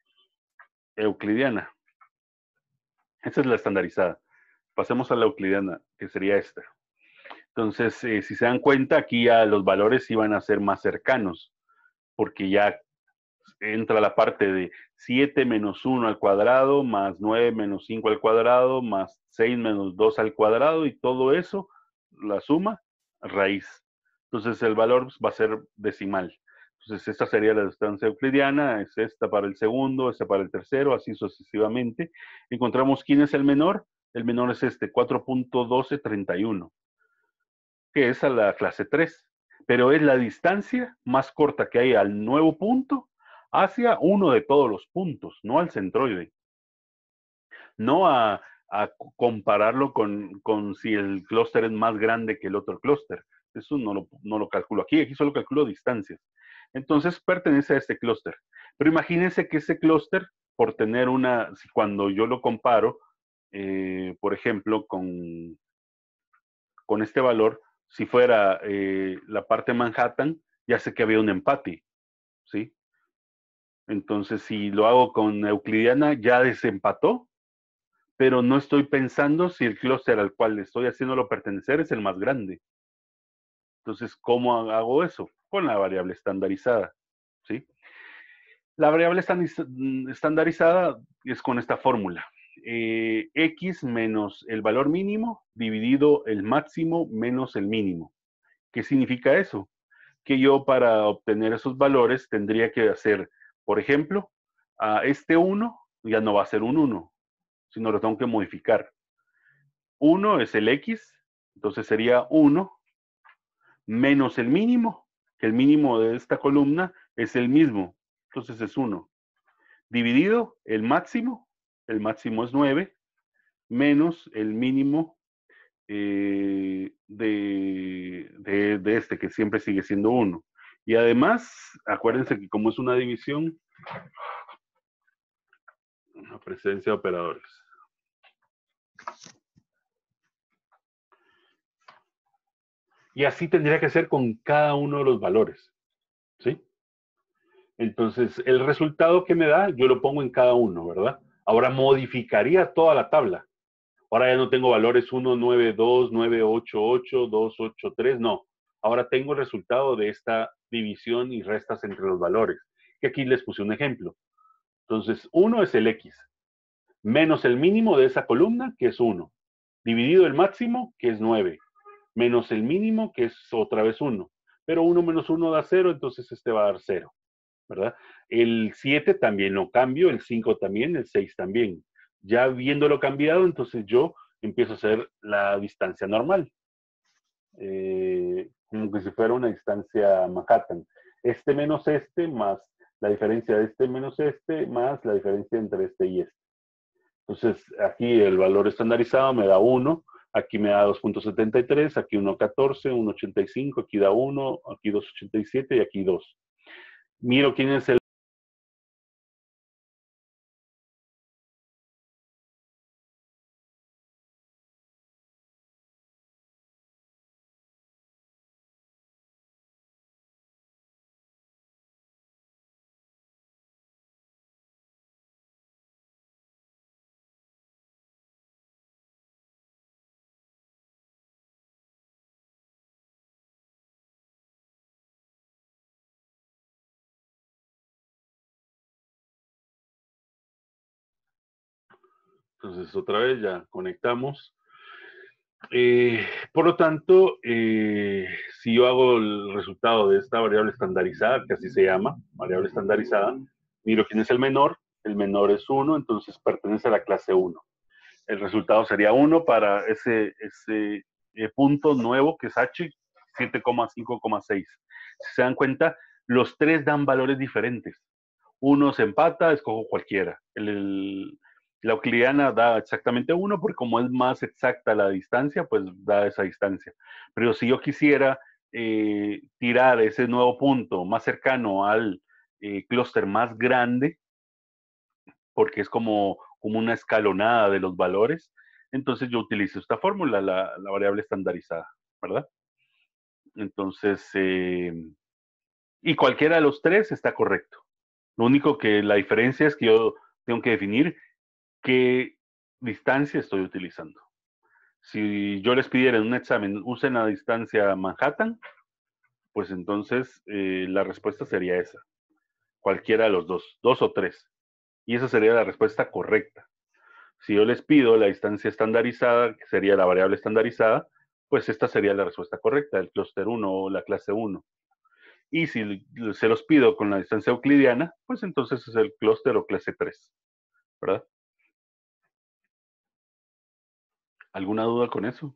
euclidiana. Esta es la estandarizada. Pasemos a la euclidiana, que sería esta. Entonces, eh, si se dan cuenta, aquí ya los valores iban a ser más cercanos, porque ya entra la parte de siete menos uno al cuadrado, más nueve menos cinco al cuadrado, más seis menos dos al cuadrado, y todo eso, la suma, raíz. Entonces, el valor va a ser decimal. Entonces, esta sería la distancia euclidiana, es esta para el segundo, esta para el tercero, así sucesivamente. Encontramos quién es el menor. El menor es este, cuatro punto doce treinta y uno. Que es a la clase tres, pero es la distancia más corta que hay al nuevo punto hacia uno de todos los puntos, no al centroide. No a, a compararlo con, con si el clúster es más grande que el otro clúster. Eso no lo, no lo calculo aquí, aquí solo calculo distancias. Entonces pertenece a este clúster. Pero imagínense que ese clúster, por tener una, si cuando yo lo comparo, eh, por ejemplo, con, con este valor, si fuera eh, la parte Manhattan, ya sé que había un empate, ¿sí? Entonces, si lo hago con euclidiana, ya desempató, pero no estoy pensando si el clúster al cual estoy haciéndolo pertenecer es el más grande. Entonces, ¿cómo hago eso? Con la variable estandarizada, ¿sí? La variable estandarizada es con esta fórmula. Eh, X menos el valor mínimo dividido el máximo menos el mínimo. ¿Qué significa eso? Que yo para obtener esos valores tendría que hacer, por ejemplo, a este uno ya no va a ser un uno, sino lo tengo que modificar. uno es el X, entonces sería uno menos el mínimo, que el mínimo de esta columna es el mismo, entonces es uno. Dividido el máximo, el máximo es nueve, menos el mínimo eh, de, de, de este, que siempre sigue siendo uno. Y además, acuérdense que como es una división, una presencia de operadores. Y así tendría que ser con cada uno de los valores, ¿sí? Entonces, el resultado que me da, yo lo pongo en cada uno, ¿verdad? Ahora modificaría toda la tabla. Ahora ya no tengo valores uno, nueve, dos, nueve, ocho, ocho, dos, ocho, tres, no. Ahora tengo el resultado de esta división y restas entre los valores. Que aquí les puse un ejemplo. Entonces, uno es el X, menos el mínimo de esa columna, que es uno, dividido el máximo, que es nueve, menos el mínimo, que es otra vez uno. Pero uno menos uno da cero, entonces este va a dar cero, ¿verdad? El siete también lo cambio, el cinco también, el seis también. Ya viéndolo cambiado, entonces yo empiezo a hacer la distancia normal. Eh, como que si fuera una distancia Manhattan. Este menos este, más la diferencia de este menos este, más la diferencia entre este y este. Entonces, aquí el valor estandarizado me da uno, aquí me da dos punto setenta y tres, aquí uno punto catorce, uno punto ochenta y cinco, aquí da uno, aquí dos punto ochenta y siete y aquí dos. Miro quién es el Entonces, otra vez ya conectamos. Eh, por lo tanto, eh, si yo hago el resultado de esta variable estandarizada, que así se llama, variable estandarizada, miro quién es el menor, el menor es uno, entonces pertenece a la clase uno. El resultado sería uno para ese, ese eh, punto nuevo que es H, siete coma cinco coma seis. Si se dan cuenta, los tres dan valores diferentes. Uno se empata, escojo cualquiera. El, el, la euclidiana da exactamente uno, porque como es más exacta la distancia, pues da esa distancia. Pero si yo quisiera eh, tirar ese nuevo punto más cercano al eh, clúster más grande, porque es como, como una escalonada de los valores, entonces yo utilizo esta fórmula, la, la variable estandarizada, ¿verdad? Entonces, eh, y cualquiera de los tres está correcto. Lo único que la diferencia es que yo tengo que definir qué distancia estoy utilizando. Si yo les pidiera en un examen, usen la distancia Manhattan, pues entonces eh, la respuesta sería esa. Cualquiera de los dos, dos o tres. Y esa sería la respuesta correcta. Si yo les pido la distancia estandarizada, que sería la variable estandarizada, pues esta sería la respuesta correcta, el clúster uno o la clase uno. Y si se los pido con la distancia euclidiana, pues entonces es el clúster o clase tres, ¿verdad? ¿Alguna duda con eso?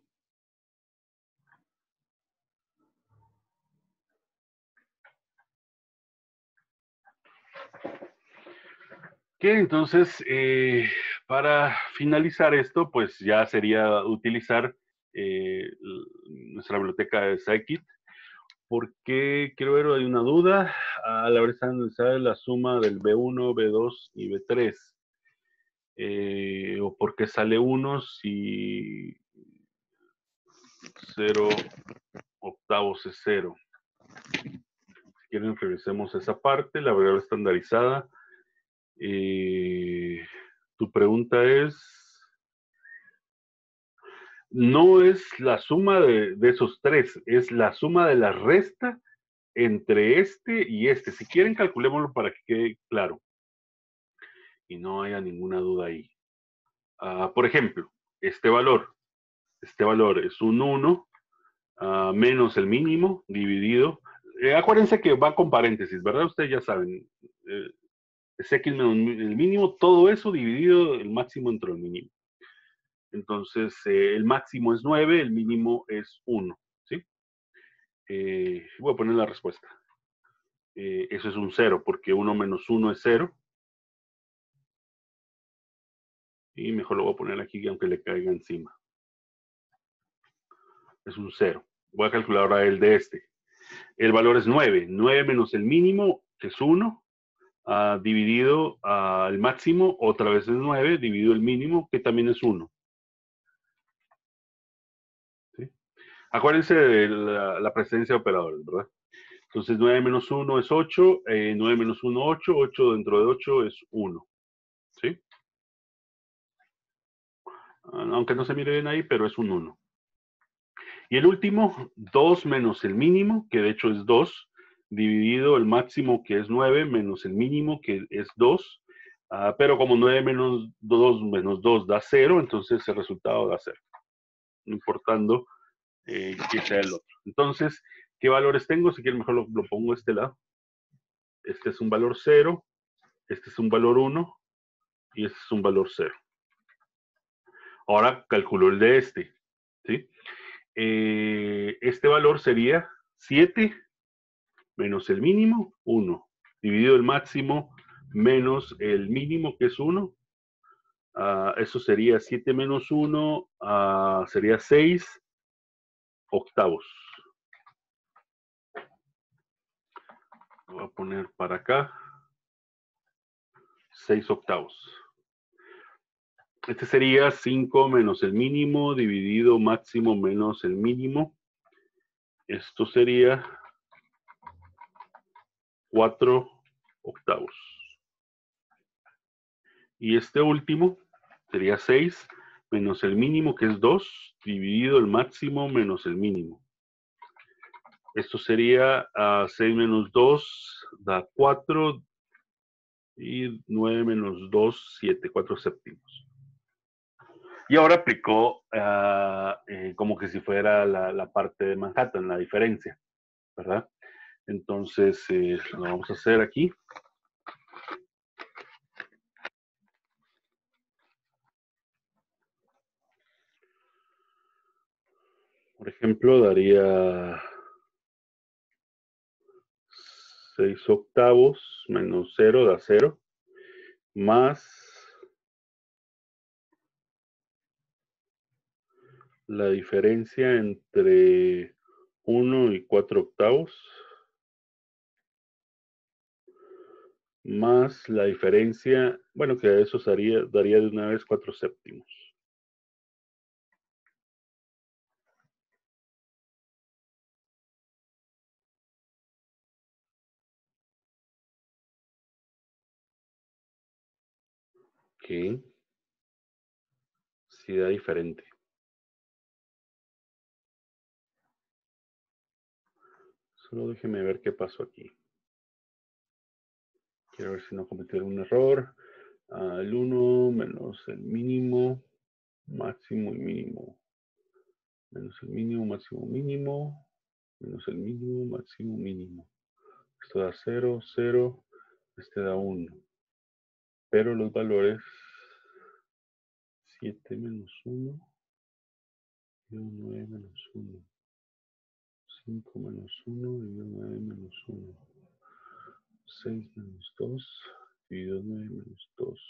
Ok, entonces, eh, para finalizar esto, pues ya sería utilizar eh, nuestra biblioteca de Scikit, porque quiero ver, hay una duda. A la hora de analizar la suma del B uno, B dos y B tres. Eh, o por qué sale uno si cero octavos es cero. Si quieren, revisemos esa parte, la variable estandarizada. Eh, tu pregunta es, no es la suma de, de esos tres, es la suma de la resta entre este y este. Si quieren, calculémoslo para que quede claro y no haya ninguna duda ahí. Uh, por ejemplo, este valor, este valor es un uno uh, menos el mínimo dividido. Eh, acuérdense que va con paréntesis, ¿verdad? Ustedes ya saben. Eh, es X menos el mínimo, todo eso dividido el máximo entre el mínimo. Entonces, eh, el máximo es nueve, el mínimo es uno, ¿sí? Eh, voy a poner la respuesta. Eh, eso es un cero, porque uno menos uno es cero. Y mejor lo voy a poner aquí, aunque le caiga encima. Es un cero. Voy a calcular ahora el de este. El valor es nueve. nueve menos el mínimo, que es uno, uh, dividido al uh, máximo, otra vez es nueve, dividido el mínimo, que también es uno. ¿Sí? Acuérdense de la, la presencia de operadores, ¿verdad? Entonces nueve menos uno es ocho, eh, nueve menos uno, ocho, ocho dentro de ocho es uno. ¿Sí? Aunque no se mire bien ahí, pero es un uno. Y el último, dos menos el mínimo, que de hecho es dos, dividido el máximo, que es nueve, menos el mínimo, que es dos. Uh, pero como nueve menos dos menos dos da cero, entonces el resultado da cero, no importando eh, que sea el otro. Entonces, ¿qué valores tengo? Si quieren, mejor lo, lo pongo a este lado. Este es un valor cero, este es un valor uno y este es un valor cero. Ahora calculo el de este, ¿sí? Eh, este valor sería siete menos el mínimo, uno, dividido el máximo menos el mínimo, que es uno. Uh, eso sería siete menos uno, uh, sería seis octavos. Lo voy a poner para acá. seis octavos. Este sería cinco menos el mínimo dividido máximo menos el mínimo. Esto sería cuatro octavos. Y este último sería seis menos el mínimo, que es dos, dividido el máximo menos el mínimo. Esto sería uh, seis menos dos da cuatro y nueve menos dos, siete, cuatro séptimos. Y ahora aplicó uh, eh, como que si fuera la, la, parte de Manhattan, la diferencia, ¿verdad? Entonces, eh, lo vamos a hacer aquí. Por ejemplo, daría seis octavos menos cero da cero, más la diferencia entre uno y cuatro octavos, más la diferencia, bueno, que eso daría, daría de una vez cuatro séptimos. Ok. Sí da diferente. Solo déjeme ver qué pasó aquí. Quiero ver si no cometí algún error. Uh, el uno menos el mínimo, máximo y mínimo. Menos el mínimo, máximo, mínimo. Menos el mínimo, máximo, mínimo. Esto da cero, cero. Este da uno. Pero los valores siete menos uno. Y nueve menos uno. cinco menos uno. Y nueve menos uno. seis menos dos. Dividido nueve menos dos.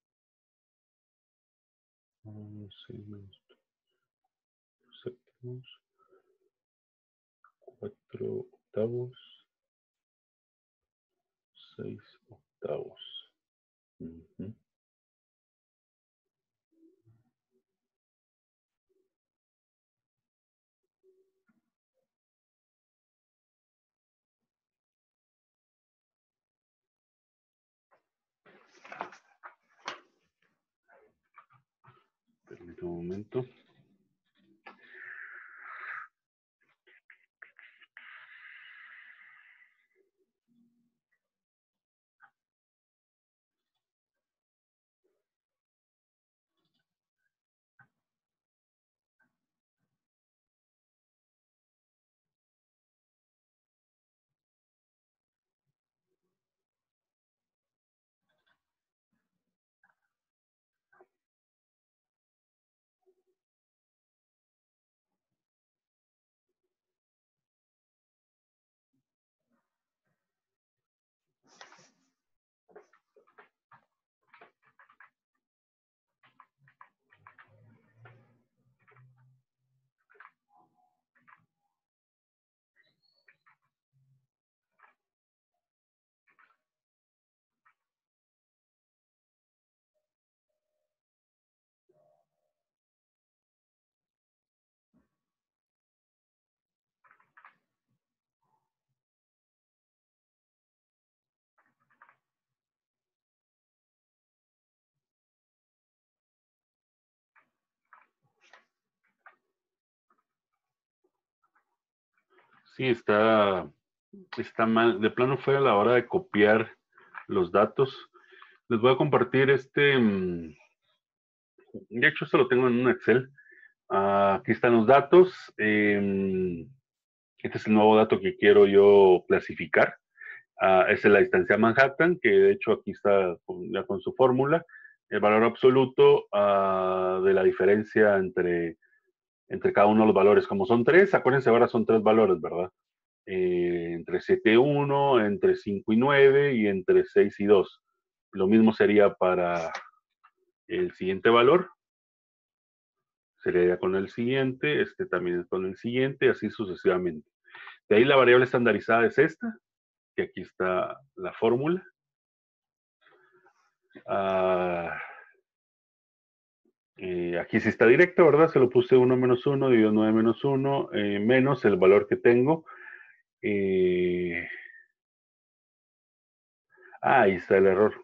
seis menos dos séptimos, cuatro octavos, seis octavos. Uh-huh. Permítame un momento. Sí, está, está mal. De plano fue a la hora de copiar los datos. Les voy a compartir este. De hecho, esto lo tengo en un Excel. Uh, aquí están los datos. Eh, este es el nuevo dato que quiero yo clasificar. Uh, esa es la distancia Manhattan, que de hecho aquí está con, ya con su fórmula. El valor absoluto uh, de la diferencia entre, entre cada uno de los valores. Como son tres, acuérdense, ahora son tres valores, ¿verdad? Eh, entre siete y uno, entre cinco y nueve y entre seis y dos. Lo mismo sería para el siguiente valor. Sería con el siguiente, este también es con el siguiente, así sucesivamente. De ahí la variable estandarizada es esta, que aquí está la fórmula. Uh, eh, aquí sí está directo, ¿verdad? Se lo puse uno menos uno, dividido nueve menos uno, eh, menos el valor que tengo. Eh, ah, ahí está el error.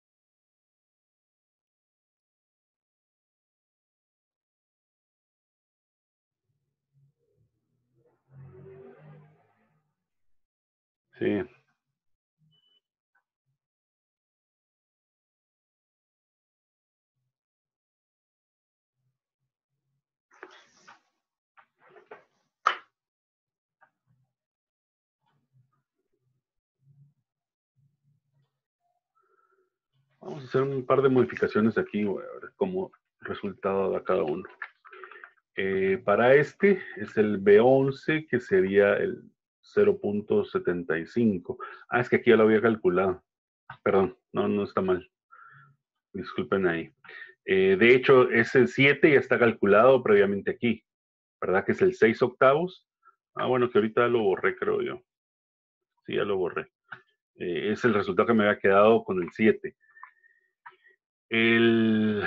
Sí. Vamos a hacer un par de modificaciones aquí, voy a ver cómo resultado da cada uno. Eh, para este es el B once, que sería el cero punto setenta y cinco. Ah, es que aquí ya lo había calculado. Perdón, no, no está mal. Disculpen ahí. Eh, de hecho, ese siete ya está calculado previamente aquí, ¿verdad? Que es el seis octavos. Ah, bueno, que ahorita lo borré, creo yo. Sí, ya lo borré. Eh, es el resultado que me había quedado con el siete. El...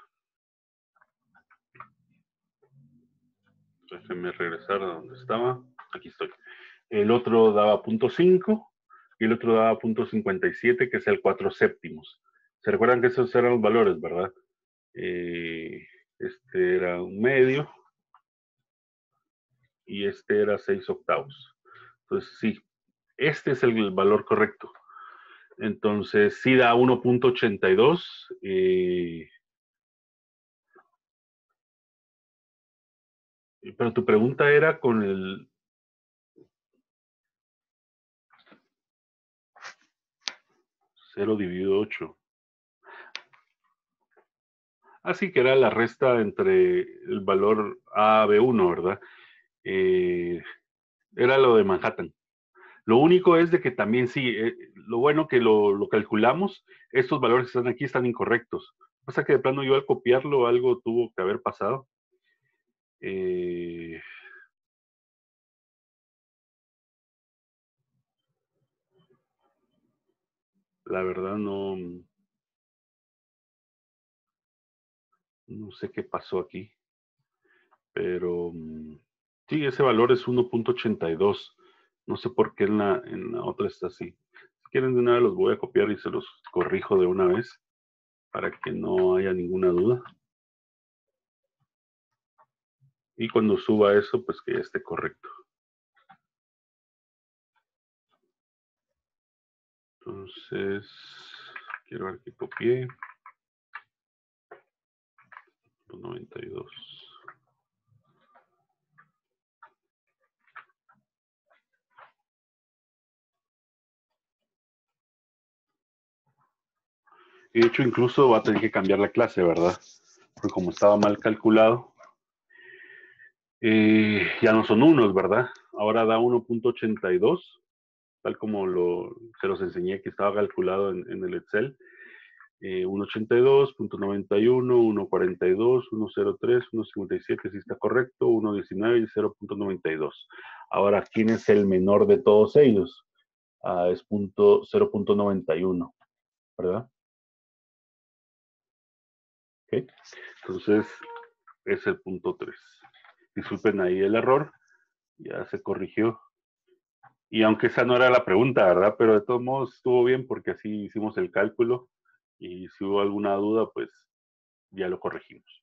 Déjenme regresar a donde estaba. Aquí estoy. El otro daba punto cinco y el otro daba punto cincuenta y siete, que es el cuatro séptimos. ¿Se recuerdan que esos eran los valores, verdad? Eh, este era un medio y este era seis octavos. Entonces, sí, este es el valor correcto. Entonces, sí da uno punto ochenta y dos. Eh, pero tu pregunta era con el... cero dividido ocho. Así que era la resta entre el valor A B uno, ¿verdad? Eh, era lo de Manhattan. Lo único es de que también sí, eh, lo bueno que lo, lo, calculamos, estos valores que están aquí están incorrectos. Pasa que de plano yo al copiarlo algo tuvo que haber pasado. Eh, la verdad no, no sé qué pasó aquí. Pero sí, ese valor es uno punto ochenta y dos. No sé por qué en la, en la otra está así. Si quieren de una vez los voy a copiar y se los corrijo de una vez para que no haya ninguna duda. Y cuando suba eso, pues que ya esté correcto. Entonces, quiero ver que copié. noventa y dos. Y de hecho, incluso va a tener que cambiar la clase, ¿verdad? Porque como estaba mal calculado, eh, ya no son unos, ¿verdad? Ahora da uno punto ochenta y dos, tal como lo, se los enseñé que estaba calculado en, en el Excel. Eh, uno ochenta y dos, punto noventa y uno, uno cuarenta y dos, uno cero tres, uno cincuenta y siete, si está correcto, uno diecinueve y cero punto noventa y dos. Ahora, ¿quién es el menor de todos ellos? Ah, es cero punto noventa y uno, ¿verdad? Okay. Entonces, es el punto tres. Disculpen ahí el error, ya se corrigió. Y aunque esa no era la pregunta, ¿verdad? Pero de todos modos estuvo bien porque así hicimos el cálculo y si hubo alguna duda, pues ya lo corregimos.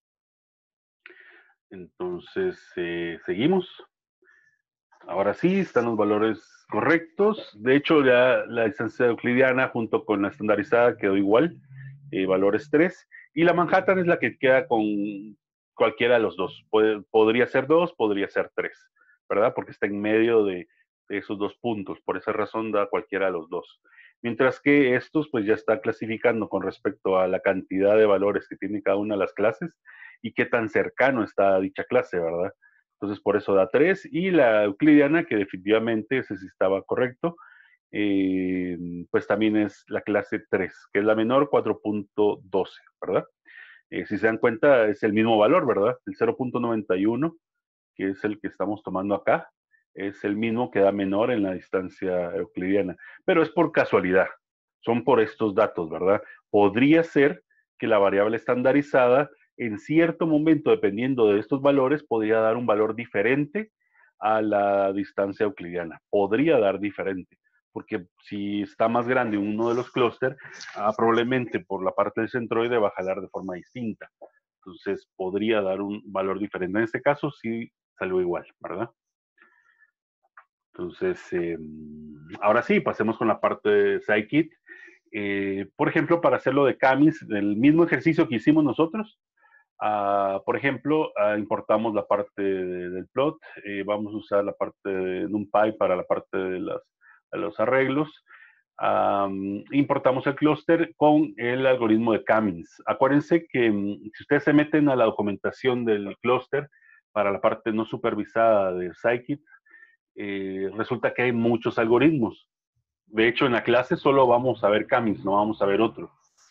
Entonces, eh, seguimos. Ahora sí, están los valores correctos. De hecho, ya la distancia euclidiana junto con la estandarizada quedó igual, eh, valores tres. Y la Manhattan es la que queda con cualquiera de los dos. Puede, podría ser dos, podría ser tres, ¿verdad? Porque está en medio de, de esos dos puntos. Por esa razón da cualquiera de los dos. Mientras que estos, pues ya está clasificando con respecto a la cantidad de valores que tiene cada una de las clases y qué tan cercano está a dicha clase, ¿verdad? Entonces, por eso da tres. Y la euclidiana, que definitivamente ese sí estaba correcto, eh, pues también es la clase tres, que es la menor, cuatro punto doce, ¿verdad? Eh, si se dan cuenta, es el mismo valor, ¿verdad? El cero punto noventa y uno, que es el que estamos tomando acá, es el mismo que da menor en la distancia euclidiana. Pero es por casualidad, son por estos datos, ¿verdad? Podría ser que la variable estandarizada en cierto momento, dependiendo de estos valores, podría dar un valor diferente a la distancia euclidiana. Podría dar diferente, porque si está más grande uno de los clústeres, ah, probablemente por la parte del centroide va a jalar de forma distinta. Entonces podría dar un valor diferente. En este caso sí salió igual, ¿verdad? Entonces, eh, ahora sí, pasemos con la parte de Scikit. Eh, por ejemplo, para hacerlo de Camis, el mismo ejercicio que hicimos nosotros, uh, por ejemplo, uh, importamos la parte de, del plot, eh, vamos a usar la parte de NumPy para la parte de, las, de los arreglos. Um, importamos el clúster con el algoritmo de Cummings. Acuérdense que um, si ustedes se meten a la documentación del clúster para la parte no supervisada de Scikit, eh, resulta que hay muchos algoritmos. De hecho, en la clase solo vamos a ver Cummings, no vamos a ver otro.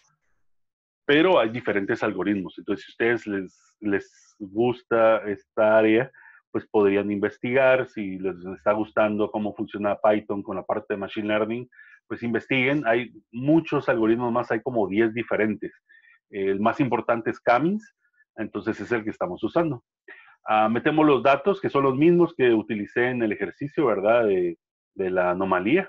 Pero hay diferentes algoritmos. Entonces, si a ustedes les, les gusta esta área, pues podrían investigar. Si les está gustando cómo funciona Python con la parte de Machine Learning, pues investiguen. Hay muchos algoritmos más, hay como diez diferentes. El más importante es Cummings, entonces es el que estamos usando. Uh, metemos los datos, que son los mismos que utilicé en el ejercicio, ¿verdad? De, de la anomalía.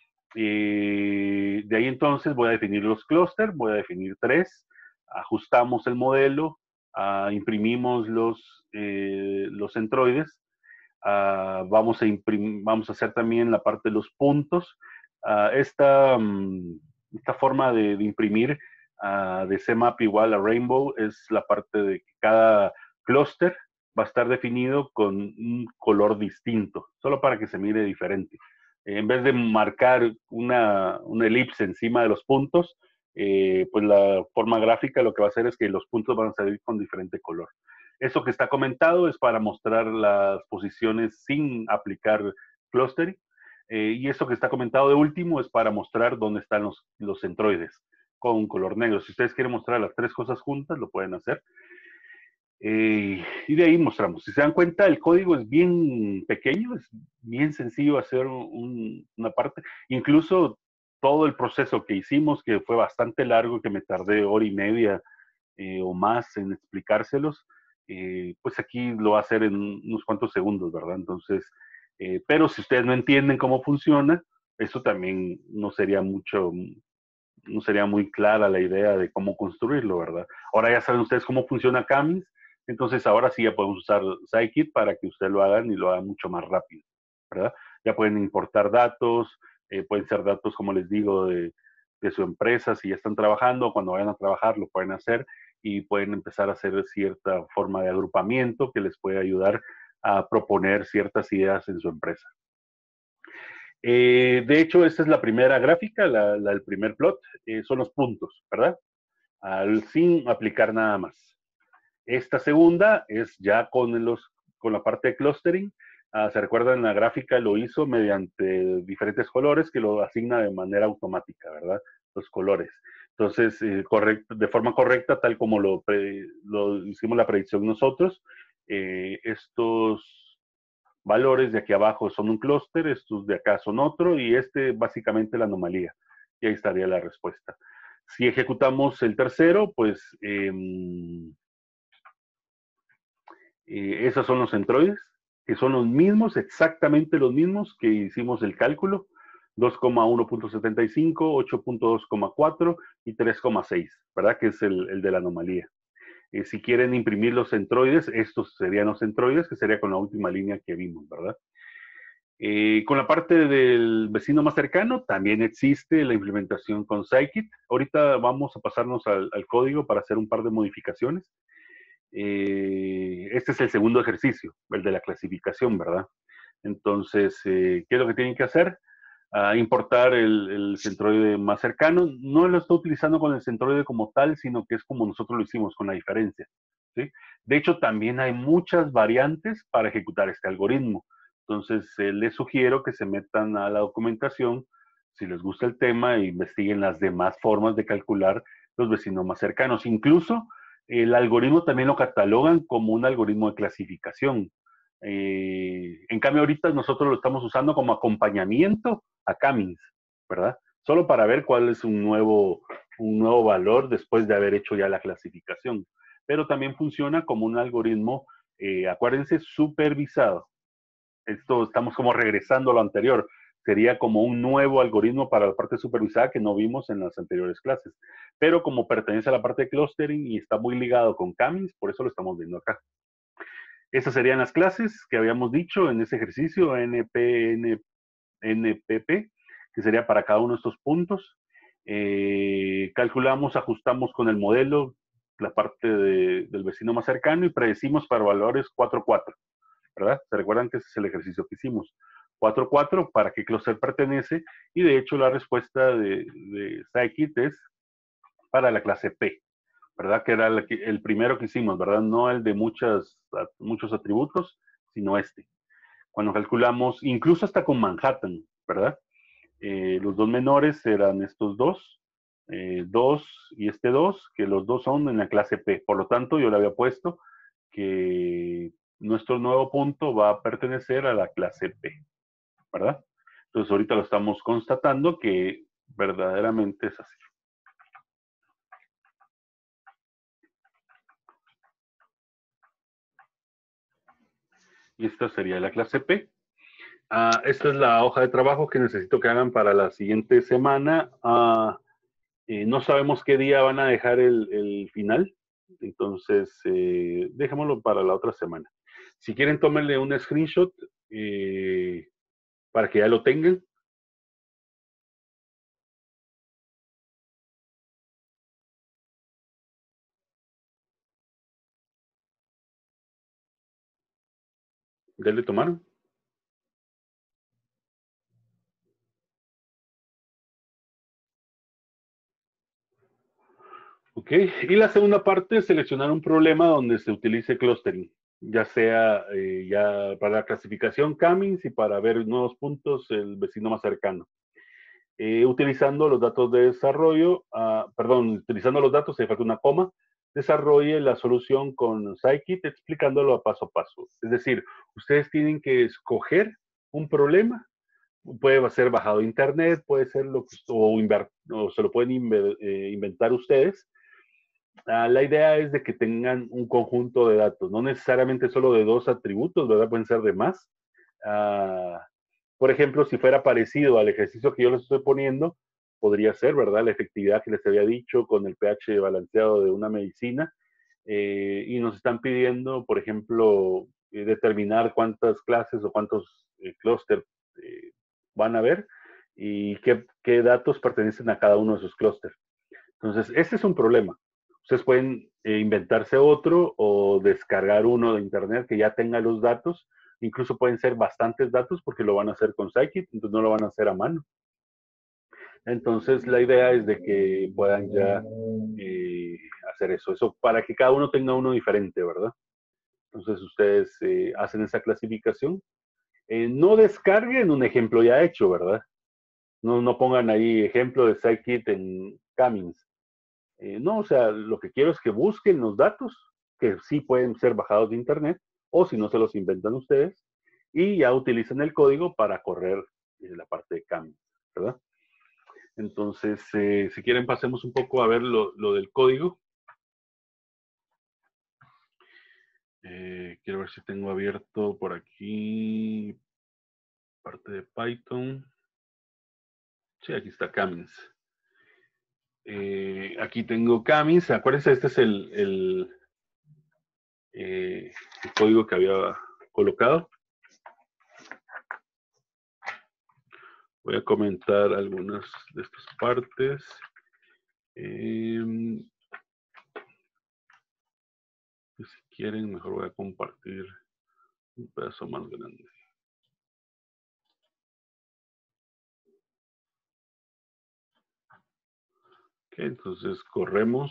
Y de ahí entonces voy a definir los clústeres, voy a definir tres, ajustamos el modelo, uh, imprimimos los, eh, los centroides, uh, vamos, a vamos a hacer también la parte de los puntos. Uh, esta, um, esta forma de, de imprimir uh, de C map igual a Rainbow es la parte de que cada clúster va a estar definido con un color distinto, solo para que se mire diferente. En vez de marcar una, una elipse encima de los puntos, eh, pues la forma gráfica lo que va a hacer es que los puntos van a salir con diferente color. Eso que está comentado es para mostrar las posiciones sin aplicar clustering. Eh, y eso que está comentado de último es para mostrar dónde están los, los centroides con color negro. Si ustedes quieren mostrar las tres cosas juntas, lo pueden hacer. Eh, y de ahí mostramos. Si se dan cuenta, el código es bien pequeño, es bien sencillo hacer un, una parte. Incluso todo el proceso que hicimos, que fue bastante largo, que me tardé hora y media eh, o más en explicárselos, eh, pues aquí lo va a hacer en unos cuantos segundos, ¿verdad? Entonces, eh, pero si ustedes no entienden cómo funciona, eso también no sería mucho, no sería muy clara la idea de cómo construirlo, ¿verdad? Ahora ya saben ustedes cómo funciona Cummings, entonces ahora sí ya podemos usar Scikit para que ustedes lo hagan y lo hagan mucho más rápido, ¿verdad? Ya pueden importar datos, eh, pueden ser datos, como les digo, de, de su empresa, si ya están trabajando, cuando vayan a trabajar lo pueden hacer y pueden empezar a hacer cierta forma de agrupamiento que les puede ayudar a proponer ciertas ideas en su empresa. Eh, de hecho, esta es la primera gráfica, la, la, el primer plot, eh, son los puntos, ¿verdad? Al, sin aplicar nada más. Esta segunda es ya con, los, con la parte de clustering. Uh, ¿Se recuerdan? La gráfica lo hizo mediante diferentes colores que lo asigna de manera automática, ¿verdad? Los colores. Entonces, eh, correcto, de forma correcta, tal como lo, lo hicimos la predicción nosotros, eh, estos valores de aquí abajo son un clúster, estos de acá son otro, y este básicamente la anomalía. Y ahí estaría la respuesta. Si ejecutamos el tercero, pues eh, eh, esos son los centroides, que son los mismos, exactamente los mismos que hicimos el cálculo. dos coma uno punto setenta y cinco, ocho punto dos coma cuatro y tres coma seis, ¿verdad? Que es el, el de la anomalía. Eh, si quieren imprimir los centroides, estos serían los centroides, que sería con la última línea que vimos, ¿verdad? Eh, con la parte del vecino más cercano, también existe la implementación con Scikit. Ahorita vamos a pasarnos al, al código para hacer un par de modificaciones. Eh, este es el segundo ejercicio, el de la clasificación, ¿verdad? Entonces, eh, ¿qué es lo que tienen que hacer? Uh, importar el, el centroide más cercano. No lo está utilizando con el centroide como tal, sino que es como nosotros lo hicimos, con la diferencia, ¿sí? De hecho, también hay muchas variantes para ejecutar este algoritmo. Entonces, eh, les sugiero que se metan a la documentación, si les gusta el tema, e investiguen las demás formas de calcular los vecinos más cercanos. Incluso, el algoritmo también lo catalogan como un algoritmo de clasificación. Eh, en cambio, ahorita nosotros lo estamos usando como acompañamiento a Cummings, ¿verdad? Solo para ver cuál es un nuevo, un nuevo valor después de haber hecho ya la clasificación. Pero también funciona como un algoritmo, eh, acuérdense, supervisado. Esto estamos como regresando a lo anterior. Sería como un nuevo algoritmo para la parte supervisada que no vimos en las anteriores clases. Pero como pertenece a la parte de clustering y está muy ligado con Cummings, por eso lo estamos viendo acá. Esas serían las clases que habíamos dicho en ese ejercicio, N P, N P P, que sería para cada uno de estos puntos. Eh, calculamos, ajustamos con el modelo la parte de, del vecino más cercano y predecimos para valores cuatro, cuatro, ¿verdad? ¿Se recuerdan que ese es el ejercicio que hicimos? cuatro cuatro, para qué clúster pertenece, y de hecho la respuesta de, de Scikit es para la clase P, ¿verdad? Que era el, el primero que hicimos, ¿verdad? No el de muchas, muchos atributos, sino este. Cuando calculamos, incluso hasta con Manhattan, ¿verdad? Eh, los dos menores eran estos dos, eh, dos y este dos, que los dos son en la clase P. Por lo tanto, yo le había puesto que nuestro nuevo punto va a pertenecer a la clase P, ¿verdad? Entonces, ahorita lo estamos constatando que verdaderamente es así. Y esta sería la clase P. Uh, esta es la hoja de trabajo que necesito que hagan para la siguiente semana. Uh, eh, no sabemos qué día van a dejar el, el final, entonces eh, dejémoslo para la otra semana. Si quieren, tómenle un screenshot eh, para que ya lo tengan. ¿Ya le tomaron? Ok, y la segunda parte es seleccionar un problema donde se utilice clustering, ya sea eh, ya para la clasificación Cummings y para ver nuevos puntos el vecino más cercano. Eh, utilizando los datos de desarrollo, uh, perdón, utilizando los datos, se falta una coma, desarrolle la solución con Scikit explicándolo a paso a paso. Es decir, ustedes tienen que escoger un problema, puede ser bajado de internet, puede ser lo que, o, o se lo pueden inve, eh, inventar ustedes. Uh, la idea es de que tengan un conjunto de datos, no necesariamente solo de dos atributos, ¿verdad? Pueden ser de más. Uh, por ejemplo, si fuera parecido al ejercicio que yo les estoy poniendo, podría ser, ¿verdad? La efectividad que les había dicho con el pH balanceado de una medicina. Eh, y nos están pidiendo, por ejemplo, eh, determinar cuántas clases o cuántos eh, clústeres eh, van a haber y qué, qué datos pertenecen a cada uno de esos clústeres. Entonces, ese es un problema. Ustedes pueden eh, inventarse otro o descargar uno de internet que ya tenga los datos. Incluso pueden ser bastantes datos porque lo van a hacer con Scikit, entonces no lo van a hacer a mano. Entonces, la idea es de que puedan ya eh, hacer eso. Eso para que cada uno tenga uno diferente, ¿verdad? Entonces, ustedes eh, hacen esa clasificación. Eh, no descarguen un ejemplo ya hecho, ¿verdad? No, no pongan ahí ejemplo de Scikit en Cummings. Eh, no, o sea, lo que quiero es que busquen los datos, que sí pueden ser bajados de internet, o si no se los inventan ustedes, y ya utilizan el código para correr eh, la parte de Cummings, ¿verdad? Entonces, eh, si quieren, pasemos un poco a ver lo, lo del código. Eh, quiero ver si tengo abierto por aquí parte de Python. Sí, aquí está Cummings. Eh, aquí tengo Cummings. Acuérdense, este es el, el, eh, el código que había colocado. Voy a comentar algunas de estas partes. Eh, si quieren, mejor voy a compartir un pedazo más grande. Ok, entonces corremos.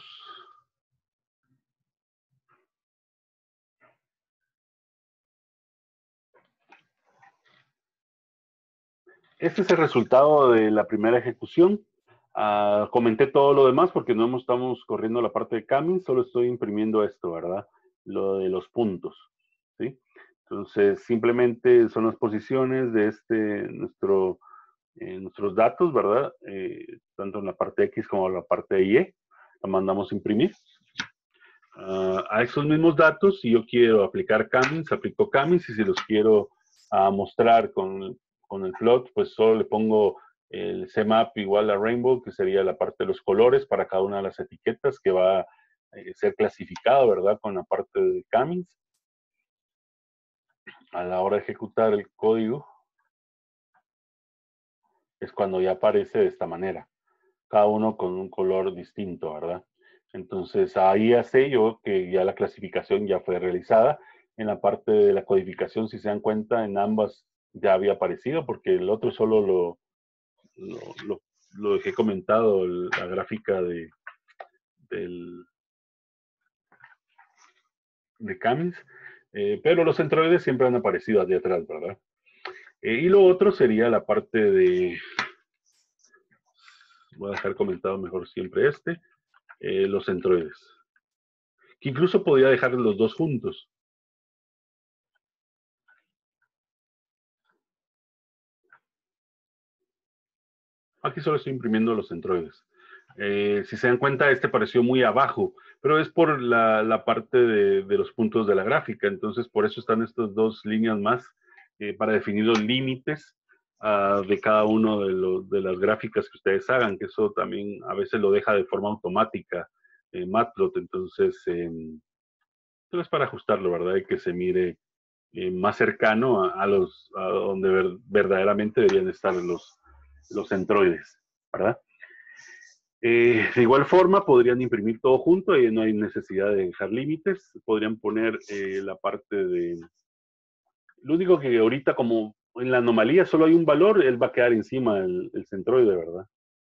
Este es el resultado de la primera ejecución. Uh, comenté todo lo demás porque no estamos corriendo la parte de Cummings, solo estoy imprimiendo esto, ¿verdad? Lo de los puntos, ¿sí? Entonces, simplemente son las posiciones de este, nuestro, eh, nuestros datos, ¿verdad? Eh, tanto en la parte X como en la parte Y. La mandamos a imprimir. Uh, a esos mismos datos, si yo quiero aplicar Cummings, aplico Cummings, y si los quiero uh, mostrar con, con el plot, pues solo le pongo el cmap igual a rainbow, que sería la parte de los colores para cada una de las etiquetas que va a eh, ser clasificado, ¿verdad? Con la parte de Cummings. A la hora de ejecutar el código, es cuando ya aparece de esta manera, cada uno con un color distinto, ¿verdad? Entonces ahí ya sé yo que ya la clasificación ya fue realizada. En la parte de la codificación, si se dan cuenta, en ambas ya había aparecido, porque el otro solo lo, lo, lo, lo dejé comentado, el, la gráfica de, del, de Camis, eh, pero los centroides siempre han aparecido hacia atrás, ¿verdad? Eh, y lo otro sería la parte de, voy a dejar comentado mejor siempre este, eh, los centroides, que incluso podría dejar los dos juntos. Aquí solo estoy imprimiendo los centroides. Eh, si se dan cuenta, este pareció muy abajo, pero es por la, la parte de, de, los puntos de la gráfica. Entonces, por eso están estas dos líneas más eh, para definir los límites uh, de cada uno de, los, de las gráficas que ustedes hagan, que eso también a veces lo deja de forma automática eh, Matplot. Entonces, eh, es para ajustarlo, ¿verdad? Y que se mire eh, más cercano a, a los a donde ver, verdaderamente deberían estar los, los centroides, ¿verdad? Eh, de igual forma, podrían imprimir todo junto y no hay necesidad de dejar límites. Podrían poner eh, la parte de... Lo único que ahorita, como en la anomalía solo hay un valor, él va a quedar encima el, el centroide, ¿verdad?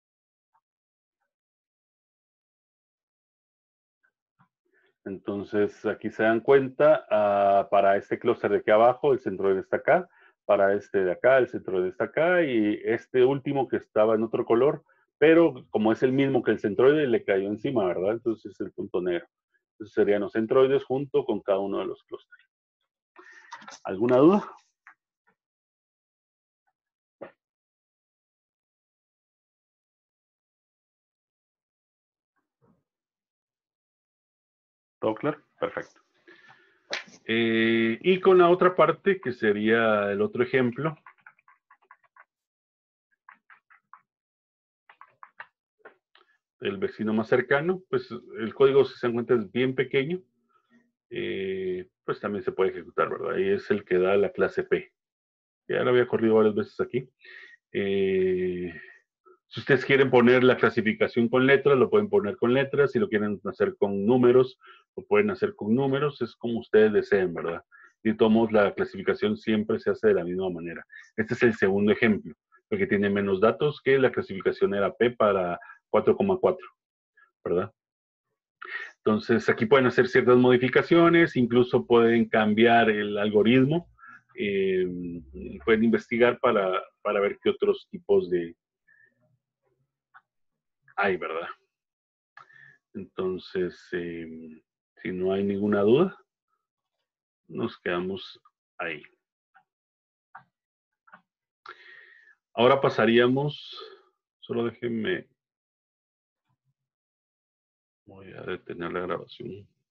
Entonces, aquí se dan cuenta, uh, para este clúster de aquí abajo, el centroide está acá. Para este de acá, el centroide está acá. Y este último que estaba en otro color, pero como es el mismo que el centroide, le cayó encima, ¿verdad? Entonces es el punto negro. Entonces serían los centroides junto con cada uno de los clústeres. ¿Alguna duda? ¿Todo claro? Perfecto. Eh, y con la otra parte, que sería el otro ejemplo. El vecino más cercano, pues el código, si se dan cuenta, es bien pequeño. Eh, pues también se puede ejecutar, ¿verdad? Y es el que da la clase P. Ya lo había corrido varias veces aquí. Eh, si ustedes quieren poner la clasificación con letras, lo pueden poner con letras. Si lo quieren hacer con números, lo pueden hacer con números. Es como ustedes deseen, ¿verdad? Y tomamos la clasificación siempre se hace de la misma manera. Este es el segundo ejemplo, porque tiene menos datos que la clasificación era P para cuatro coma cuatro, ¿verdad? Entonces, aquí pueden hacer ciertas modificaciones, incluso pueden cambiar el algoritmo, eh, pueden investigar para, para ver qué otros tipos de hay, ¿verdad? Entonces, eh, si no hay ninguna duda, nos quedamos ahí. Ahora pasaríamos, solo déjenme, voy a detener la grabación.